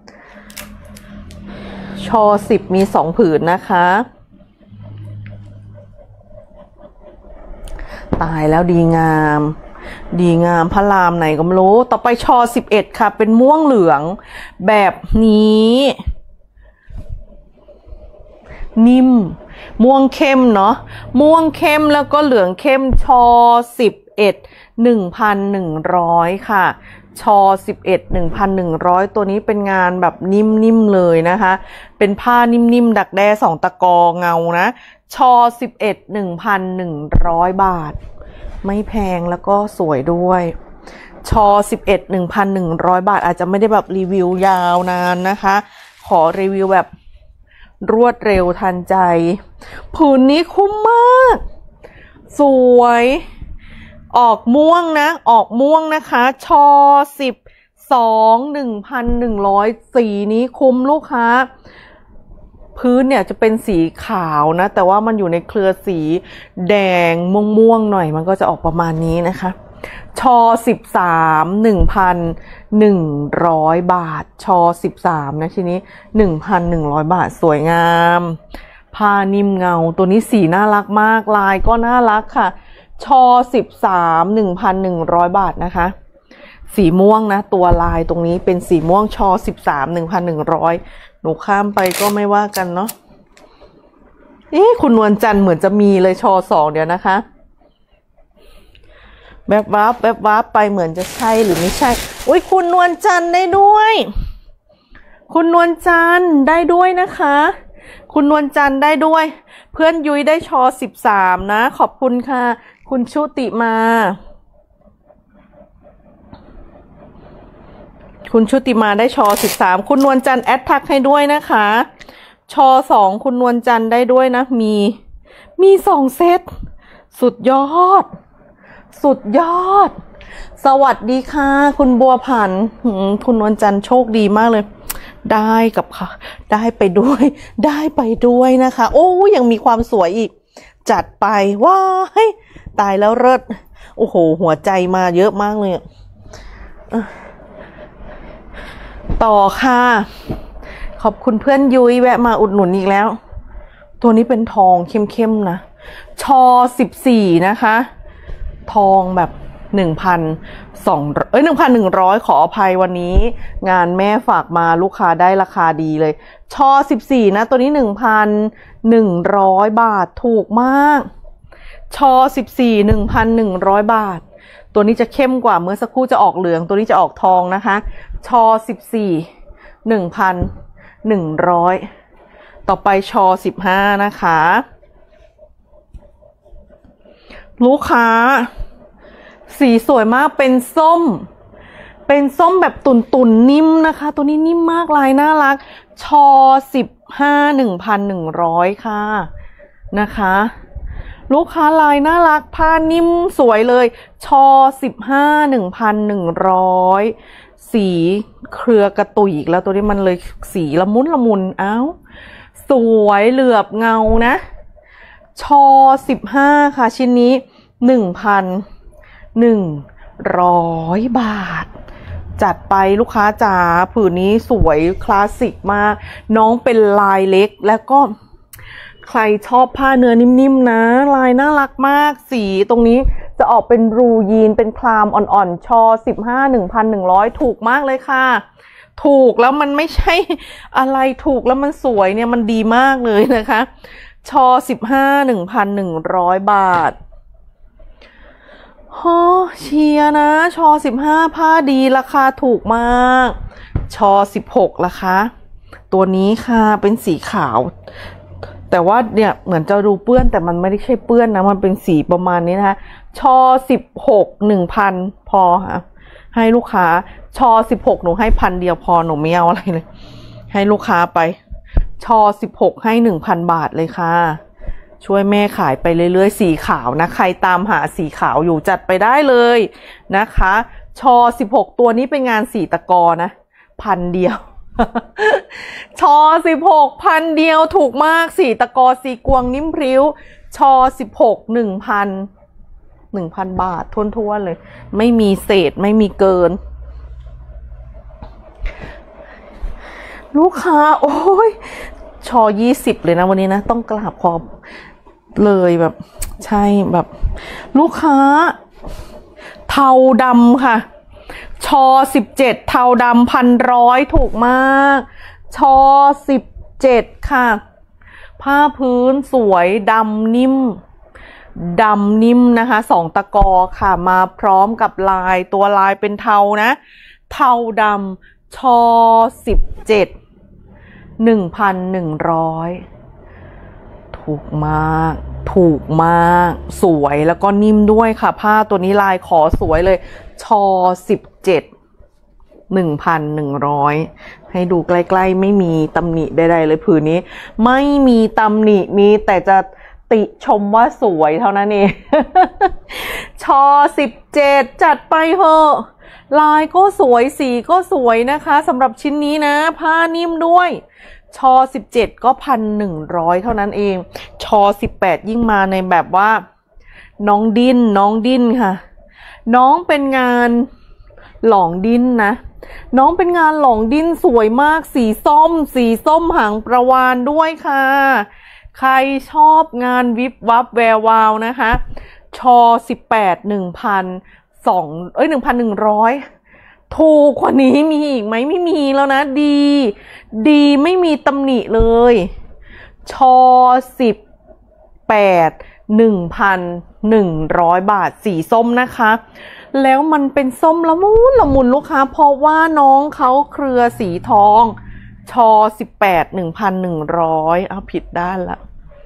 ชอสิบมีสองผืนนะคะตายแล้วดีงามดีงามพระรามไหนก็ไม่รู้ต่อไปชอสิบเอ็ดค่ะเป็นม่วงเหลืองแบบนี้นิ่มม่วงเข้มเนาะม่วงเข้มแล้วก็เหลืองเข้มชอสิบเอ็ด หนึ่งพันหนึ่งร้อยค่ะชอสิบเอ็ด หนึ่งพันหนึ่งร้อยตัวนี้เป็นงานแบบนิ่มๆเลยนะคะเป็นผ้านิ่มๆดักแด้สองตะกอเงานะชอสิบเอ็ด หนึ่งพันหนึ่งร้อยบาทไม่แพงแล้วก็สวยด้วยชอสิบเอ็ด หนึ่งพันหนึ่งร้อยบาทอาจจะไม่ได้แบบรีวิวยาวนานนะคะขอรีวิวแบบรวดเร็วทันใจผืนนี้คุ้มมากสวยออกม่วงนะออกม่วงนะคะชอสิบสอง หนึ่งพันหนึ่งร้อยสีนี้คุ้มลูกค้าพื้นเนี่ยจะเป็นสีขาวนะแต่ว่ามันอยู่ในเครือสีแดงม่วงๆหน่อยมันก็จะออกประมาณนี้นะคะชอสิบสามหนึ่งพันหนึ่งร้อยบาทชอสิบสามนะทีนี้หนึ่งพันหนึ่งร้อยบาทสวยงามผ้านิ่มเงาตัวนี้สีน่ารักมากลายก็น่ารักค่ะชอสิบสามหนึ่งพันหนึ่งร้อยบาทนะคะสีม่วงนะตัวลายตรงนี้เป็นสีม่วงชอสิบสามหนึ่งพันหนึ่งร้อยหนูข้ามไปก็ไม่ว่ากันเนาะเอ๊ะคุณนวลจันทร์เหมือนจะมีเลยชอสองเดี๋ยวนะคะแบบวาร์ปแบบวาร์ปไปเหมือนจะใช่หรือไม่ใช่อุ้ยคุณนวลจันทร์ได้ด้วยคุณนวลจันทร์ได้ด้วยนะคะคุณนวลจันทร์ได้ด้วยเพื่อนยุ้ยได้ชอสิบสามนะขอบคุณค่ะคุณชุติมาคุณชุติมาได้ชอสิบสามคุณนวลจันทร์แอดทักให้ด้วยนะคะชอสองคุณนวลจันทร์ได้ด้วยนะมีมีสองเซตสุดยอดสุดยอดสวัสดีค่ะคุณบัวผันคุณนวลจันทร์โชคดีมากเลยได้กับค่ะได้ไปด้วยได้ไปด้วยนะคะโอ้ยังมีความสวยอีกจัดไปว้ายตายแล้วเลิศโอ้โหหัวใจมาเยอะมากเลยต่อค่ะขอบคุณเพื่อนยุ้ยแวะมาอุดหนุนอีกแล้วตัวนี้เป็นทองเข้มๆนะชอสิบสี่นะคะทองแบบหนึ่งพันสองเอ้ยหนึ่งพันหนึ่งร้อยขออภัยวันนี้งานแม่ฝากมาลูกค้าได้ราคาดีเลยชอสิบสี่นะตัวนี้หนึ่งพันหนึ่งร้อยบาทถูกมากชอสิบสี่หนึ่งพันหนึ่งร้อยบาทตัวนี้จะเข้มกว่าเมื่อสักครู่จะออกเหลืองตัวนี้จะออกทองนะคะชอสิบสี่หนึ่งพันหนึ่งร้อยต่อไปชอสิบห้านะคะลูกค้าสีสวยมากเป็นส้มเป็นส้มแบบตุ่นตุ่นนิ่มนะคะตัวนี้นิ่มมากลายน่ารักชอสิบห้าหนึ่งพันหนึ่งร้อยค่ะนะคะลูกค้าลายน่ารักผ้านิ่มสวยเลยชอสิบห้าหนึ่งพันหนึ่งร้อยสีเครือกระตุยอีกแล้วตัวนี้มันเลยสีละมุนละมุนเอ้าสวยเหลือบเงานะชอสิบห้าค่ะชิ้นนี้หนึ่งพันหนึ่งร้อยบาทจัดไปลูกค้าจ๋าผืนนี้สวยคลาสสิกมากน้องเป็นลายเล็กแล้วก็ใครชอบผ้าเนื้อนิ่มๆนะลายน่ารักมากสีตรงนี้จะออกเป็นรูยีนเป็นคลามอ่อนๆชอสิบห้าหนึ่งพันหนึ่งร้อยถูกมากเลยค่ะถูกแล้วมันไม่ใช่อะไรถูกแล้วมันสวยเนี่ยมันดีมากเลยนะคะชอสิบห้าหนึ่งพันหนึ่งร้อยบาทโอ้เชียร์นะชอสิบห้าผ้าดีราคาถูกมากชอสิบหกราคาตัวนี้ค่ะเป็นสีขาวแต่ว่าเนี่ยเหมือนจะดูเปื้อนแต่มันไม่ได้ใช่เปื้อนนะมันเป็นสีประมาณนี้นะคะชอสิบหกหนึ่งพันพอค่ะให้ลูกค้าชอสิบหกหนูให้พันเดียวพอหนูไม่เอาอะไรเลยให้ลูกค้าไปชอสิบหกให้หนึ่งพันบาทเลยค่ะช่วยแม่ขายไปเรื่อยๆสีขาวนะใครตามหาสีขาวอยู่จัดไปได้เลยนะคะชอสิบหกตัวนี้เป็นงานสีตะกอนะพันเดียวชอสิบหกพันเดียวถูกมากสีตะกอสีกวงนิ่มพริ้วชอสิบหกหนึ่งพันหนึ่งพันบาทท้วนๆเลยไม่มีเศษไม่มีเกินลูกค้าโอ้ยชอยี่สิบเลยนะวันนี้นะต้องกราบขอบเลยแบบใช่แบบลูกค้าเทาดำค่ะชอสิบเจ็ดเทาดำพันร้อยถูกมากชอสิบเจ็ดค่ะผ้าพื้นสวยดำนิ่มดำนิ่มนะคะสองตะกอค่ะมาพร้อมกับลายตัวลายเป็นเทานะเทาดำชอสิบเจ็ดหนึ่งพันหนึ่งร้อยถูกมากถูกมากสวยแล้วก็นิ่มด้วยค่ะผ้าตัวนี้ลายขอสวยเลยชอสิบเจ็ดหนึ่งพันหนึ่งร้อยให้ดูใกล้ๆไม่มีตำหนิใดๆเลยผืนนี้ไม่มีตำหนิมีแต่จะติชมว่าสวยเท่านั้นเองชอสิบเจ็ดจัดไปเถอะลายก็สวยสีก็สวยนะคะสำหรับชิ้นนี้นะผ้านิ่มด้วยชอสิบเจ็ดก็พันหนึ่งร้อยเท่านั้นเองชอสิบแปดยิ่งมาในแบบว่าน้องดิ้นน้องดิ้นค่ะน้องเป็นงานหลองดิ้นนะน้องเป็นงานหลองดิ้นสวยมากสีส้มสีส้มหางประวานด้วยค่ะใครชอบงานวิบวับแวววาวนะคะชอสิบแปดหนึ่งพันสองเอ้ยหนึ่งพันหนึ่งร้อยถูกกว่านี้มีอีกไหมไม่มีแล้วนะดีดีไม่มีตำหนิเลยชอสิบแปดหนึ่งพันหนึ่งร้อยบาทสีส้มนะคะแล้วมันเป็นส้มละมุนละมุนลูกค้าเพราะว่าน้องเขาเครือสีทองชอสิบแปดหนึ่งพันหนึ่งร้อยเอาผิดด้านละ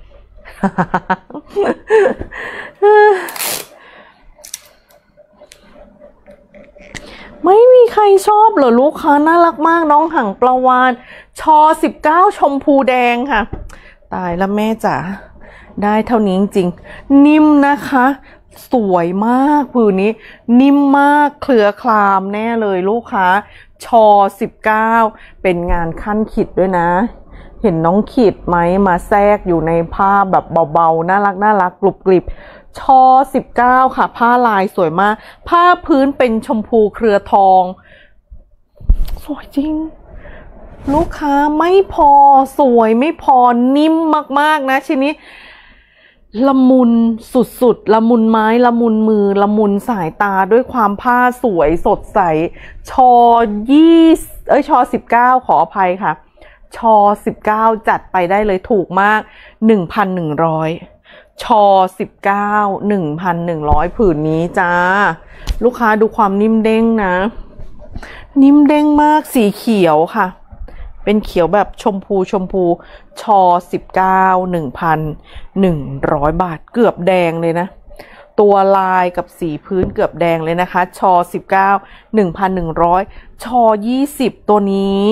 ไม่มีใครชอบเหรอลูกค้าน่ารักมากน้องหางปลาวานชอสิบเก้าชมพูแดงค่ะตายแล้วแม่จ๋าได้เท่านี้จริงๆนิ่มนะคะสวยมากผืนนี้นิ่มมากเคลือคลามแน่เลยลูกค้าชอสิบเก้าเป็นงานขั้นขีดด้วยนะเห็นน้องขีดไหมมาแทรกอยู่ในผ้าแบบเบาๆน่ารักน่ารักกรุบกริบชอสิบเก้าค่ะผ้าลายสวยมากผ้าพื้นเป็นชมพูเครือทองสวยจริงลูกค้าไม่พอสวยไม่พอนิ่มมากๆนะชิ้นนี้ละมุนสุดๆละมุนไม้ละมุนมือละมุนสายตาด้วยความผ้าสวยสดใสชอยี่เอ้ยชอสิบเก้าขออภัยค่ะชอสิบเก้าจัดไปได้เลยถูกมากหนึ่งพันหนึ่งร้อยชอสิบเก้าหนึ่งพันหนึ่งร้อยผืนนี้จ้าลูกค้าดูความนิ่มเด้งนะนิ่มเด้งมากสีเขียวค่ะเป็นเขียวแบบชมพูชมพูชอสิบเก้าหนึ่งพันหนึ่งร้อยบาทเกือบแดงเลยนะตัวลายกับสีพื้นเกือบแดงเลยนะคะชอสิบเก้าหนึ่งพันหนึ่งร้อยชอยี่สิบตัวนี้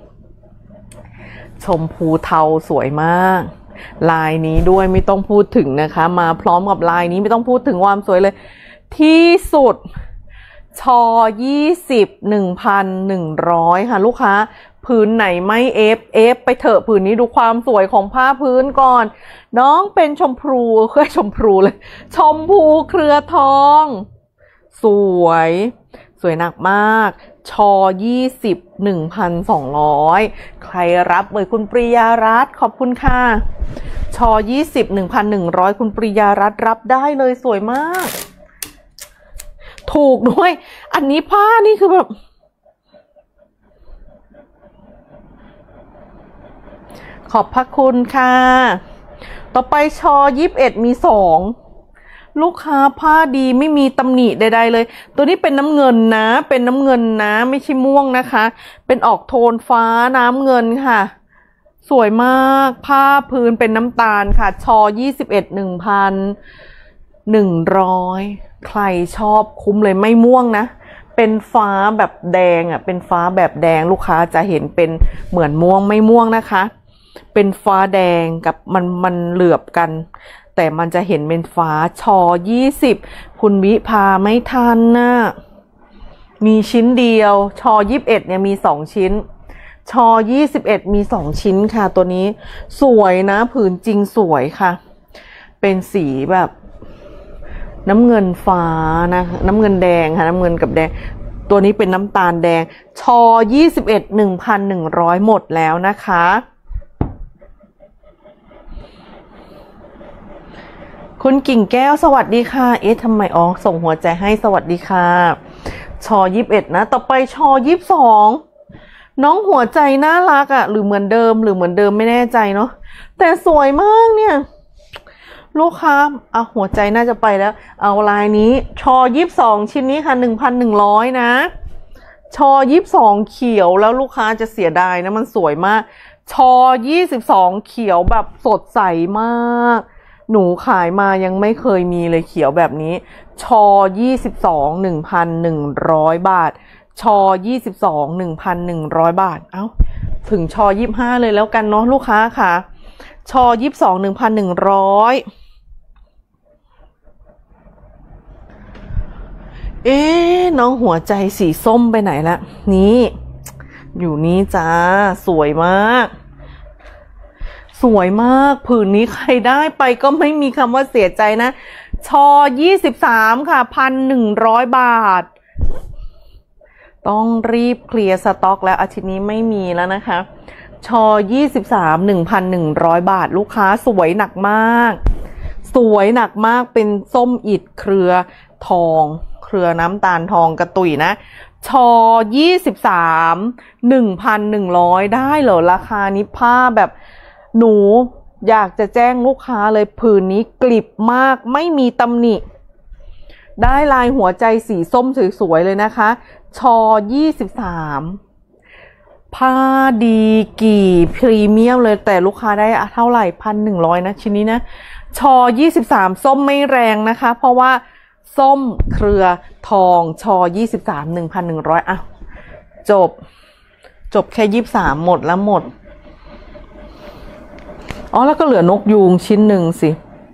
ชมพูเทาสวยมากลายนี้ด้วยไม่ต้องพูดถึงนะคะมาพร้อมกับลายนี้ไม่ต้องพูดถึงความสวยเลยที่สุดชอยี่สิบหนึ่งพันหนึ่งร้อยค่ะลูกค้าพื้นไหนไม่เอฟเอฟไปเถอะพื้นนี้ดูความสวยของผ้าพื้นก่อนน้องเป็นชมพูเครือชมพูเลยชมพูเครือทองสวยสวยหนักมากชอยี่สิบหนึ่งพันสองร้อยใครรับเอ่ยคุณปริยารัตน์ขอบคุณค่ะชอยี่สิบหนึ่งพันหนึ่งร้อยคุณปริยารัตน์รับได้เลยสวยมากถูกด้วยอันนี้ผ้านี่คือแบบขอบพระคุณค่ะต่อไปชอยี่สิบเอ็ดมีสองลูกค้าผ้าดีไม่มีตำหนิใดๆเลยตัวนี้เป็นน้ำเงินนะเป็นน้ำเงินนะไม่ใช่ม่วงนะคะเป็นออกโทนฟ้าน้ำเงินค่ะสวยมากผ้าพื้นเป็นน้ำตาลค่ะชอยี่สิบเอ็ดหนึ่งพันหนึ่งร้อยใครชอบคุ้มเลยไม่ม่วงนะเป็นฟ้าแบบแดงอ่ะเป็นฟ้าแบบแดงลูกค้าจะเห็นเป็นเหมือนม่วงไม่ม่วงนะคะเป็นฟ้าแดงกับมันมันเหลือบกันแต่มันจะเห็นเป็นฟ้าชอยี่สิบคุณวิภาไม่ทันนะมีชิ้นเดียวชอยี่สิบเอ็ดเนี่ยมีสองชิ้นชอยี่สิบเอ็ดมีสองชิ้นค่ะตัวนี้สวยนะผืนจริงสวยค่ะเป็นสีแบบน้ำเงินฟ้านะน้ำเงินแดงค่ะน้ำเงินกับแดงตัวนี้เป็นน้ำตาลแดงชอยี่สิบเอ็ดหนึ่งพันหนึ่งร้อยหมดแล้วนะคะคุณกิ่งแก้วสวัสดีค่ะเอ๊ะทำไมอ๋อส่งหัวใจให้สวัสดีค่ะชอยี่สิบเอ็ดนะต่อไปชอยี่สิบสองน้องหัวใจน่ารักอ่ะหรือเหมือนเดิมหรือเหมือนเดิมไม่แน่ใจเนาะแต่สวยมากเนี่ยลูกค้าเอาหัวใจน่าจะไปแล้วเอาลายนี้ชอยี่สิบสองชิ้นนี้ค่ะหนึ่งพันหนึ่งร้อยนะชอยี่สิบสองเขียวแล้วลูกค้าจะเสียดายนะมันสวยมากชอยี่สิบสองเขียวแบบสดใสมากหนูขายมายังไม่เคยมีเลยเขียวแบบนี้ชอยี่สิบสองหนึ่งพันหนึ่งร้อยบาทชอยี่สิบสองหนึ่งพันหนึ่งร้อยบาทเอ้าถึงชอยี่สิบห้าเลยแล้วกันเนาะลูกค้าค่ะชอยี่สิบสองหนึ่งพันหนึ่งร้อยเอ๊ะน้องหัวใจสีส้มไปไหนละนี่อยู่นี่จ้าสวยมากสวยมากผืนนี้ใครได้ไปก็ไม่มีคำว่าเสียใจนะชอยี่สิบสามค่ะพันหนึ่งร้อยบาทต้องรีบเคลียร์สต็อกแล้วอาทิตย์นี้ไม่มีแล้วนะคะชอยี่สิบสาม หนึ่งพันหนึ่งร้อยบาทลูกค้าสวยหนักมากสวยหนักมากเป็นส้มอิฐเครือทองเครือน้ำตาลทองกระตุยนะชอยี่สิบสาม หนึ่งพันหนึ่งร้อยได้เหรอราคานี้ผ้าแบบหนูอยากจะแจ้งลูกค้าเลยผืนนี้กลิบมากไม่มีตำหนิได้ลายหัวใจสีส้มสวยๆเลยนะคะชอยี่สิบสามผ้าดีกี่พรีเมียมเลยแต่ลูกค้าได้เท่าไหร่พันหนึ่งร้อยนะชิ้นนี้นะชอยี่สิบสามส้มไม่แรงนะคะเพราะว่าส้มเครือทองชอยี่สิบสาม หนึ่งพันหนึ่งร้อยอ่ะจบจบแค่ยี่สิบสามหมดแล้วหมดอ๋อแล้วก็เหลือนกยูงชิ้นหนึ่งสิ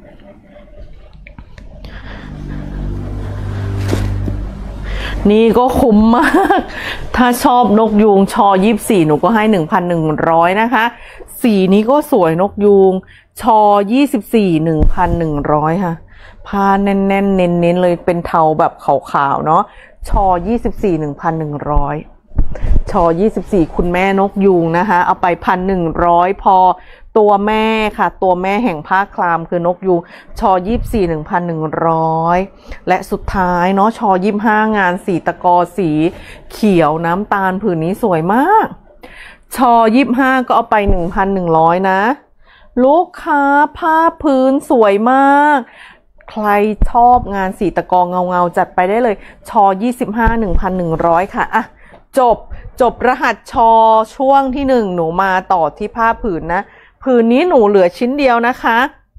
นี่ก็คุ้มมากถ้าชอบนกยูงชอยี่สิบสี่หนูก็ให้ หนึ่งพันหนึ่งร้อย นะคะสีนี้ก็สวยนกยูงชอยี่สิบสี่ หนึ่งพันหนึ่งร้อยค่ะผ้าแน่นๆเน้นๆเลยเป็นเทาแบบขาวๆเนาะชอยี่สิบสี่ หนึ่งพันหนึ่งร้อยชอยี่สิบสี่คุณแม่นกยูงนะคะเอาไป หนึ่งพันหนึ่งร้อย พอตัวแม่ค่ะตัวแม่แห่งผ้าคลามคือนกยูงชอยี่สิบสี่ หนึ่งพันหนึ่งร้อยและสุดท้ายเนาะชอยี่สิบห้างานสีตะกอสีเขียวน้ำตาลผืนนี้สวยมากชอยี่สิบห้าก็เอาไป หนึ่งพันหนึ่งร้อย นะลูกค้าผ้าพื้นสวยมากใครชอบงานสีตะกอเงาเงาจัดไปได้เลยชอยี่สิบห้า หนึ่งพันหนึ่งร้อยค่ะอ่ะจบจบรหัสชอช่วงที่หนึ่งหนูมาต่อที่ผ้าผืนนะผืนนี้หนูเหลือชิ้นเดียวนะคะ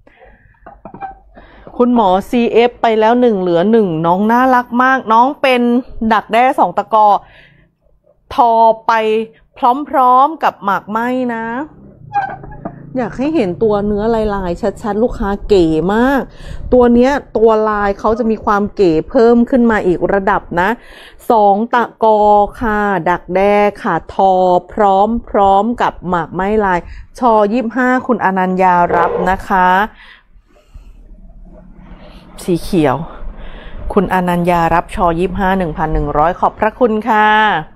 คุณหมอ ซี เอฟ ไปแล้วหนึ่งเหลือหนึ่งน้องน่ารักมากน้องเป็นดักแด้สองตะกอทอไปพร้อมๆกับหมากไหมนะอยากให้เห็นตัวเนื้อลายๆชัดๆลูกค้าเก๋มากตัวเนี้ยตัวลายเขาจะมีความเก๋เพิ่มขึ้นมาอีกระดับนะสองตะกอค่ะดักแด้ค่ะทอพร้อมพร้อมกับหมากไม้ลายชอยี่สิบห้าคุณอนัญญารับนะคะสีเขียวคุณอนัญญารับชอยี่สิบห้า หนึ่งพันหนึ่งร้อยขอบพระคุณค่ะ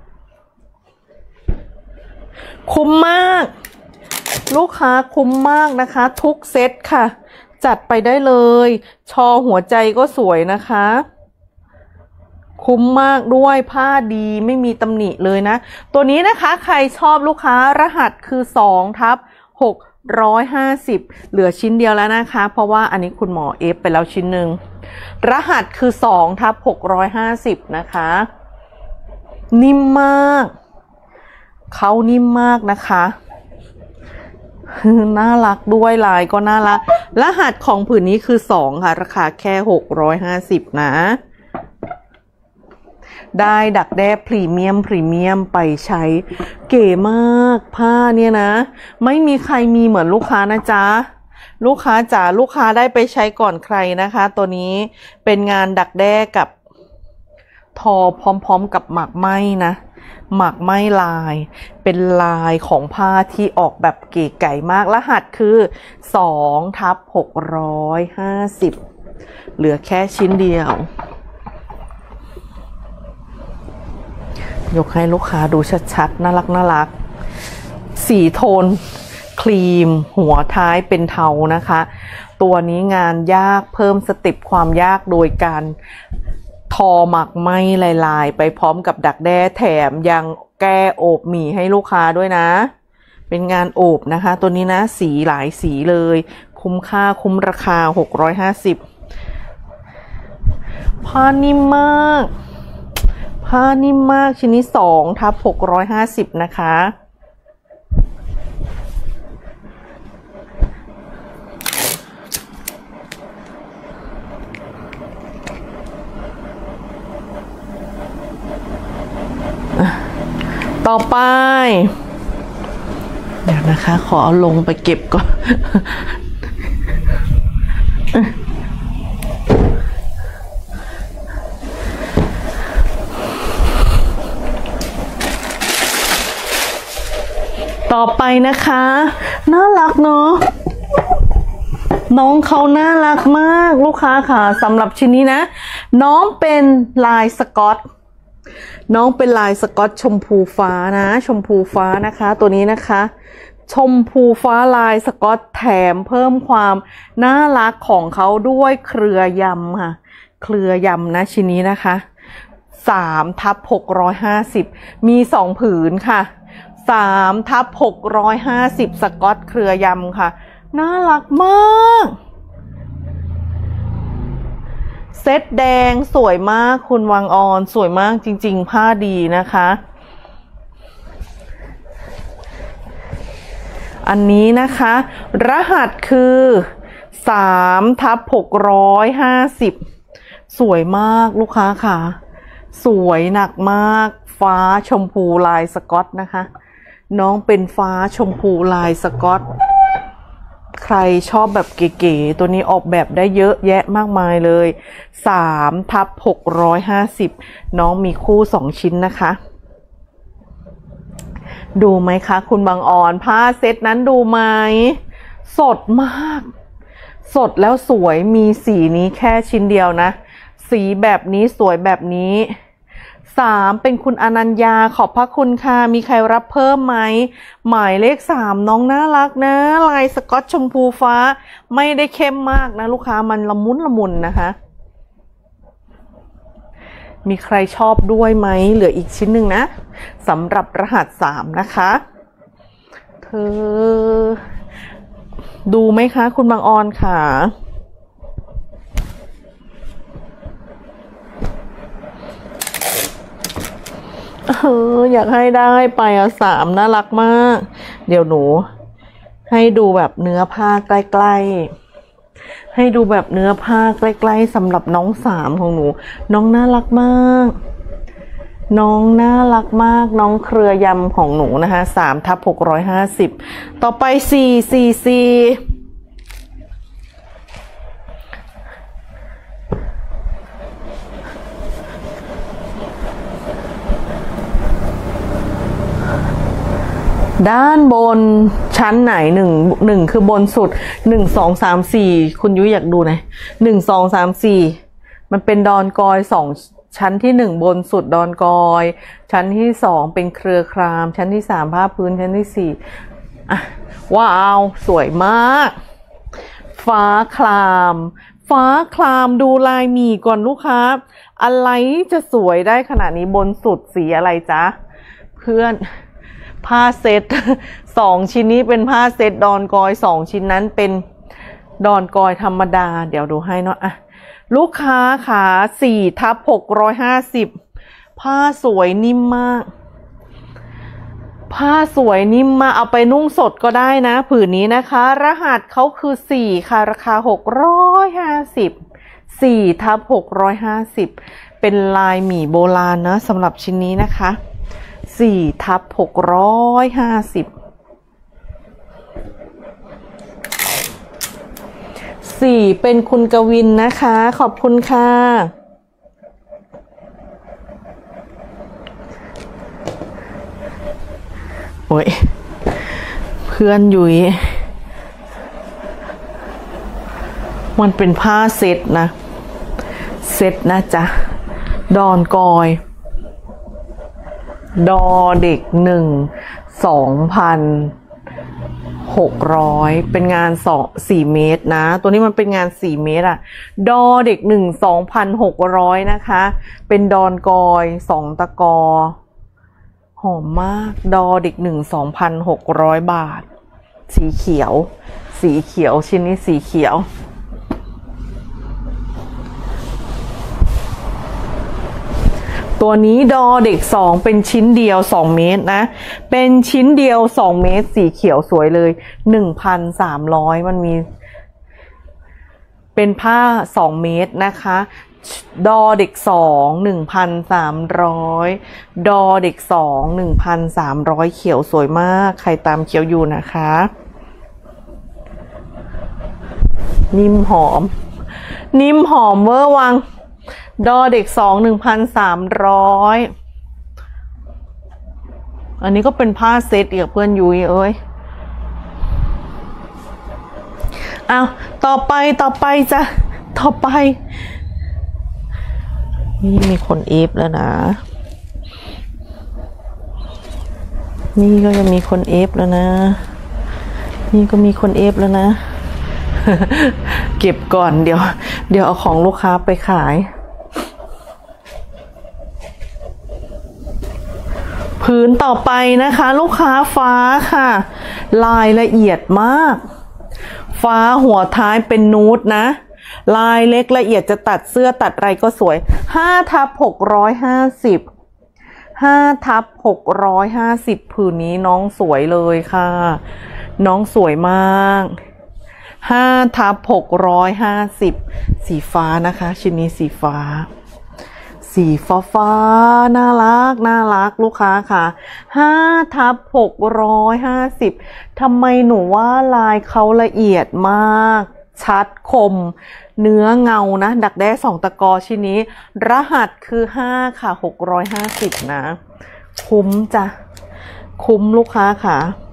คุ้มมากลูกค้าคุ้มมากนะคะทุกเซตค่ะจัดไปได้เลยชอหัวใจก็สวยนะคะคุ้มมากด้วยผ้าดีไม่มีตำหนิเลยนะตัวนี้นะคะใครชอบลูกค้ารหัสคือสองทับหกร้อยห้าสิบเหลือชิ้นเดียวแล้วนะคะเพราะว่าอันนี้คุณหมอเอฟไปแล้วชิ้นหนึ่งรหัสคือสองทับหกร้อยห้าสิบนะคะนิ่มมากเขานิ่มมากนะคะน่ารักด้วยลายก็น่ารักรหัสของผืนนี้คือสองค่ะราคาแค่หกร้อยห้าสิบนะได้ดักแด้พรีเมียมพรีเมียมไปใช้เก๋มากผ้าเนี่ยนะไม่มีใครมีเหมือนลูกค้านะจ๊ะลูกค้าจ๋าลูกค้าได้ไปใช้ก่อนใครนะคะตัวนี้เป็นงานดักแด้กับทอพร้อมๆกับหมากไหมนะหมากไหมลายเป็นลายของผ้าที่ออกแบบเก๋ไก๋มากรหัสคือสองทับหกร้อยห้าสิบเหลือแค่ชิ้นเดียวยกให้ลูกค้าดูชัดๆน่ารักน่ารักสีโทนครีมหัวท้ายเป็นเทานะคะตัวนี้งานยากเพิ่มสเต็ปความยากโดยการทอหมักไหมลายๆไปพร้อมกับดักแด้แถมยังแก้โอบหมี่ให้ลูกค้าด้วยนะเป็นงานโอบนะคะตัวนี้นะสีหลายสีเลยคุ้มค่าคุ้มราคาหกร้อยห้าสิบผ้านิ่มมากผ้านิ่มมากชิ้นนี้สองทับหกร้อยห้าสิบนะคะต่อไปเดี๋ยวนะคะขอเอาลงไปเก็บก่อนต่อไปนะคะน่ารักเนาะน้องเขาน่ารักมากลูกค้าค่ะสำหรับชิ้นนี้นะน้องเป็นลายสกอตน้องเป็นลายสกอตชมพูฟ้านะชมพูฟ้านะคะตัวนี้นะคะชมพูฟ้าลายสกอตแถมเพิ่มความน่ารักของเขาด้วยเครือยำค่ะเครือยำนะชิ้นนี้นะคะสามทับหกร้อยห้าสิบมีสองผืนค่ะสามทับหกร้อยห้าสิบสกอตเครือยำค่ะน่ารักมากเซตแดงสวยมากคุณวังออนสวยมากจริงๆผ้าดีนะคะอันนี้นะคะรหัสคือสามทับหกร้อยห้าสิบสวยมากลูกค้าค่ะสวยหนักมากฟ้าชมพูลายสกอตนะคะน้องเป็นฟ้าชมพูลายสกอตใครชอบแบบเก๋ๆตัวนี้ออกแบบได้เยอะแยะมากมายเลยสามทับหกร้อยห้าสิบน้องมีคู่สองชิ้นนะคะดูไหมคะคุณบางออนผ้าเซตนั้นดูไหมสดมากสดแล้วสวยมีสีนี้แค่ชิ้นเดียวนะสีแบบนี้สวยแบบนี้สามเป็นคุณอนัญญาขอบพระคุณค่ะมีใครรับเพิ่มไหมหมายเลขสามน้องน่ารักนะลายสก๊อตชมพูฟ้าไม่ได้เข้มมากนะลูกค้ามันละมุนละมุนนะคะมีใครชอบด้วยไหมเหลืออีกชิ้นหนึ่งนะสำหรับรหัสสามนะคะเธอดูไหมคะคุณบางออนค่ะเอออยากให้ได้ไปอ่ะสามน่ารักมากเดี๋ยวหนูให้ดูแบบเนื้อผ้าใกล้ๆให้ดูแบบเนื้อผ้าใกล้ๆสำหรับน้องสามของหนูน้องน่ารักมากน้องน่ารักมากน้องเครือยำของหนูนะคะสามทับหกร้อยห้าสิบต่อไปสี่สี่สี่ด้านบนชั้นไหนหนึ่งหนึ่งคือบนสุดหนึ่งสองสามสี่คุณยุ้ยอยากดูไหนหนึ่งสองสามสี่มันเป็นดอนกอยสองชั้นที่หนึ่งบนสุดดอนกอยชั้นที่สองเป็นเครือครามชั้นที่สามผ้าพื้นชั้นที่สี่อ่ะว้าวสวยมากฟ้าคลามฟ้าคลามดูลายหมี่ก่อนลูกค้าอะไรจะสวยได้ขนาดนี้บนสุดสีอะไรจ๊ะเพื่อนผ้าเซตสองชิ้นนี้เป็นผ้าเซตดอนกอยสองชิ้นนั้นเป็นดอนกอยธรรมดาเดี๋ยวดูให้เนาะอ่ะลูกค้าขาสี่ทับหกร้อยห้าสิบผ้าสวยนิ่มมากผ้าสวยนิ่มมากเอาไปนุ่งสดก็ได้นะผืนนี้นะคะรหัสเขาคือสี่ค่ะราคาหกร้อยห้าสิบสี่ทับหกร้อยห้าสิบเป็นลายหมี่โบราณนะสำหรับชิ้นนี้นะคะสี่ทับหกร้อยห้าสิบสี่เป็นคุณกวินนะคะขอบคุณค่ะโอ้ยเพื่อนยุ้ยมันเป็นผ้าเซ็ตนะเซ็ตนะจ๊ะดอนกอยดอเด็กหนึ่งสองพันหกร้อยเป็นงานสองสี่เมตรนะตัวนี้มันเป็นงานสี่เมตรอะดอเด็กหนึ่งสองพันหกร้อยนะคะเป็นดอนกอยสองตะกอหอมมากดอเด็กหนึ่งสองพันหกร้อยบาทสีเขียวสีเขียวชิ้นนี้สีเขียวตัวนี้ดอเด็กสองเป็นชิ้นเดียวสองเมตรนะเป็นชิ้นเดียวสองเมตรสีเขียวสวยเลย หนึ่งพันสามร้อย มันมีเป็นผ้าสองเมตรนะคะดอเด็กสอง หนึ่งพันสามร้อย ดอเด็กสอง หนึ่งพันสามร้อยเขียวสวยมากใครตามเขียวอยู่นะคะนิ่มหอมนิ่มหอมเวอร์วังดอเด็กสอง หนึ่งพันสามร้อยอันนี้ก็เป็นผ้าเซตอีกเพื่อนยุ้ยเอ้ยเอาต่อไปต่อไปจ้ะต่อไปนี่มีคนเอฟแล้วนะนี่ก็จะมีคนเอฟแล้วนะนี่ก็มีคนเอฟแล้วนะ เก็บก่อนเดี๋ยวเดี๋ยวเอาของลูกค้าไปขายผืนต่อไปนะคะลูกค้าฟ้าค่ะลายละเอียดมากฟ้าหัวท้ายเป็นนูดนะลายเล็กละเอียดจะตัดเสื้อตัดอะไรก็สวยห้าทับหกร้อยห้าสิบห้าทับหกร้อยห้าสิบผืนนี้น้องสวยเลยค่ะน้องสวยมากห้าทับหกร้อยห้าสิบสีฟ้านะคะชิ้นนี้สีฟ้าสีฟ้าฟ้าน่ารักน่ารักลูกค้าค่ะห้าทับหกร้อยห้าสิบทำไมหนูว่าลายเขาละเอียดมากชัดคมเนื้อเงานะดักแด้สองตะกอชิ้นนี้รหัสคือห้าค่ะหกร้อยห้าสิบนะคุ้มจ้ะคุ้มลูกค้าค่ะ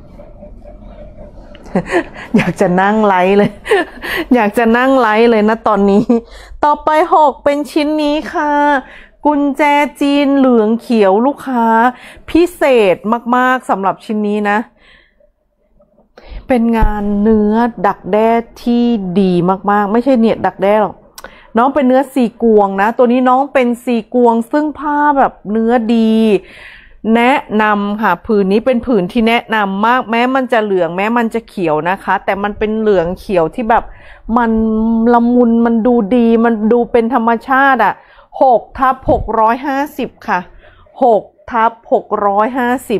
อยากจะนั่งไลฟ์เลย อยากจะนั่งไลฟ์เลยนะตอนนี้ต่อไปหกเป็นชิ้นนี้ค่ะกุญแจจีนเหลืองเขียวลูกค้าพิเศษมากๆสำหรับชิ้นนี้นะเป็นงานเนื้อดักแด้ที่ดีมากๆไม่ใช่เนี่ยดักแด้หรอกน้องเป็นเนื้อซีกวงนะตัวนี้น้องเป็นซีกวงซึ่งผ้าแบบเนื้อดีแนะนำค่ะผืนนี้เป็นผืนที่แนะนำมากแม้มันจะเหลืองแม้มันจะเขียวนะคะแต่มันเป็นเหลืองเขียวที่แบบมันละมุนมันดูดีมันดูเป็นธรรมชาติอ่ะหกทับหกร้อยห้าสิบค่ะหกทับหกร้อยห้าสิบ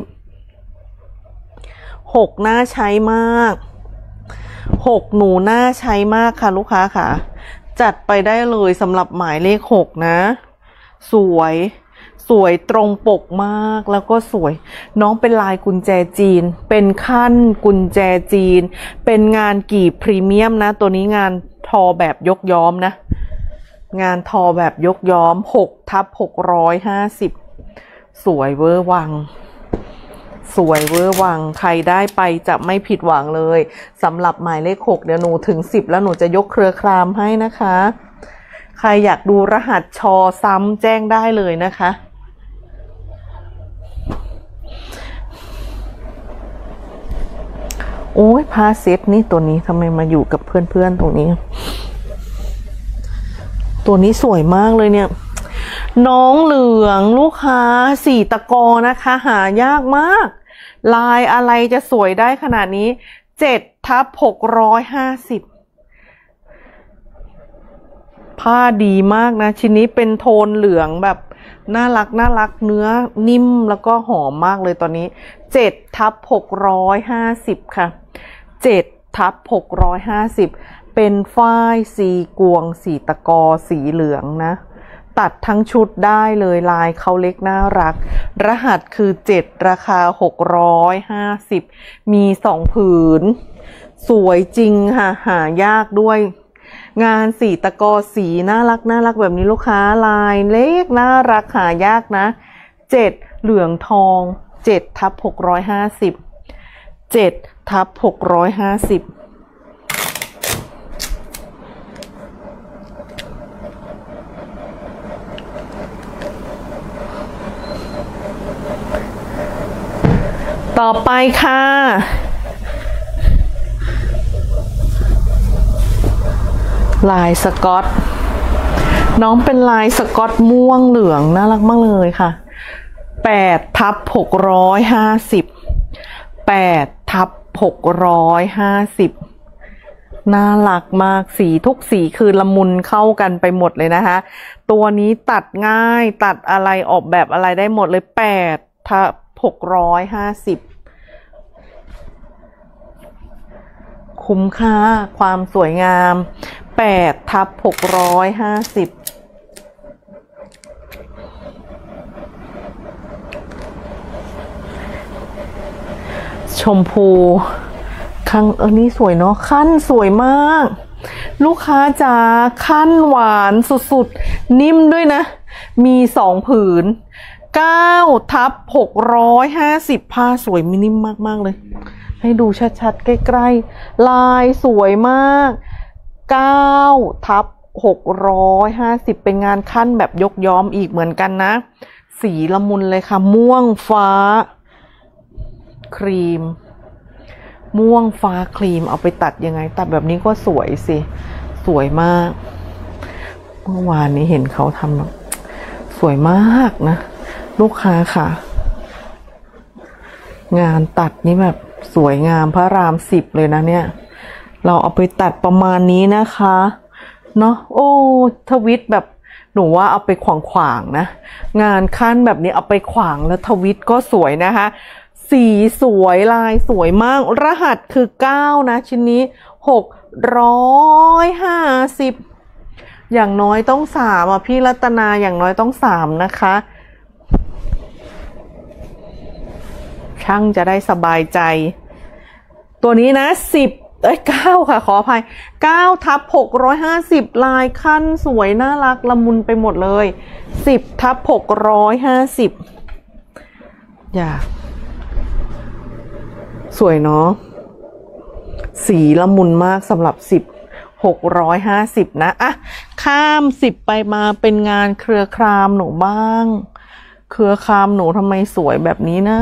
หกน่าใช้มากหกหนูน่าใช้มากค่ะลูกค้าค่ะจัดไปได้เลยสำหรับหมายเลขหกนะสวยสวยตรงปกมากแล้วก็สวยน้องเป็นลายกุญแจจีนเป็นขั้นกุญแจจีนเป็นงานกี่พรีเมียมนะตัวนี้งานทอแบบยกย้อมนะงานทอแบบยกย้อมหกทับหกร้อยห้าสิบสวยเวอร์วังสวยเวอร์วังใครได้ไปจะไม่ผิดหวังเลยสำหรับหมายเลขหกเดี๋ยวหนูถึงสิบแล้วหนูจะยกเครือครามให้นะคะใครอยากดูรหัสชอซ้ำแจ้งได้เลยนะคะโอ้ยผ้าเซ็ตนี่ตัวนี้ทำไมมาอยู่กับเพื่อนๆตรงนี้ตัวนี้สวยมากเลยเนี่ยน้องเหลืองลูกค้าสี่ตะกอนะคะหายากมากลายอะไรจะสวยได้ขนาดนี้เจ็ดทับหกร้อยห้าสิบผ้าดีมากนะชิ้นนี้เป็นโทนเหลืองแบบน่ารักน่ารักเนื้อนิ่มแล้วก็หอมมากเลยตอนนี้เจ็ดทับหกร้อยห้าสิบค่ะเจ็ดทับหกร้อยห้าสิบเป็นฝ้ายสีกวงสีตะกอสีเหลืองนะตัดทั้งชุดได้เลยลายเขาเล็กน่ารักรหัสคือเจ็ดราคาหกร้อยห้าสิบมีสองผืนสวยจริงค่ะหายากด้วยงานสีตะกอสีน่ารักน่ารักแบบนี้ลูกค้าลายเล็กน่ารักหายากนะเจ็ดเหลืองทองเจ็ดทับหกร้อยห้าสิบเจ็ดทับหกร้อยห้าสิบต่อไปค่ะลายสก๊อตน้องเป็นลายสก๊อตม่วงเหลืองน่ารักมากเลยค่ะแปดทับหกร้อยห้าสิบแปดทับหกร้อยห้าสิบน่ารักมากสีทุกสีคือละมุนเข้ากันไปหมดเลยนะคะตัวนี้ตัดง่ายตัดอะไรออกแบบอะไรได้หมดเลยแปดทับหกร้อยห้าสิบคุ้มค่าความสวยงามแปดทับหกร้อยห้าสิบชมพูข้างเออนี่สวยเนาะขั้นสวยมากลูกค้าจ๋าขั้นหวานสุดๆนิ่มด้วยนะมีสองผืนเก้าทับหกร้อยห้าสิบผ้าสวยมินิมมากๆเลยให้ดูชัดๆใกล้ๆลายสวยมากเก้าทับหกร้อยห้าสิบเป็นงานขั้นแบบยกย้อมอีกเหมือนกันนะสีละมุนเลยค่ะม่วงฟ้าครีมม่วงฟ้าครีมเอาไปตัดยังไงตัดแบบนี้ก็สวยสิสวยมากเมื่อวานนี้เห็นเขาทำสวยมากนะลูกค้าค่ะงานตัดนี่แบบสวยงามพระรามสิบเลยนะเนี่ยเราเอาไปตัดประมาณนี้นะคะเนาะโอ้ทวิตแบบหนูว่าเอาไปขวางขวางนะงานขั้นแบบนี้เอาไปขวางแล้วทวิตก็สวยนะคะสีสวยลายสวยมากรหัสคือเก้านะชิ้นนี้หกร้อยห้าสิบอย่างน้อยต้องสามอ่ะพี่รัตนาอย่างน้อยต้องสามนะคะช่างจะได้สบายใจตัวนี้นะสิบเอ้ยเก้าค่ะขออภัยเก้าทับหกร้อยห้าสิบลายขั้นสวยน่ารักละมุนไปหมดเลยสิบทับหกร้อยห้าสิบอย่าสวยเนาะสีละมุนมากสำหรับสิบหกร้อยห้าสิบนะอ่ะข้ามสิบไปมาเป็นงานเครือครามหนูบ้างเครือครามหนูทำไมสวยแบบนี้นะ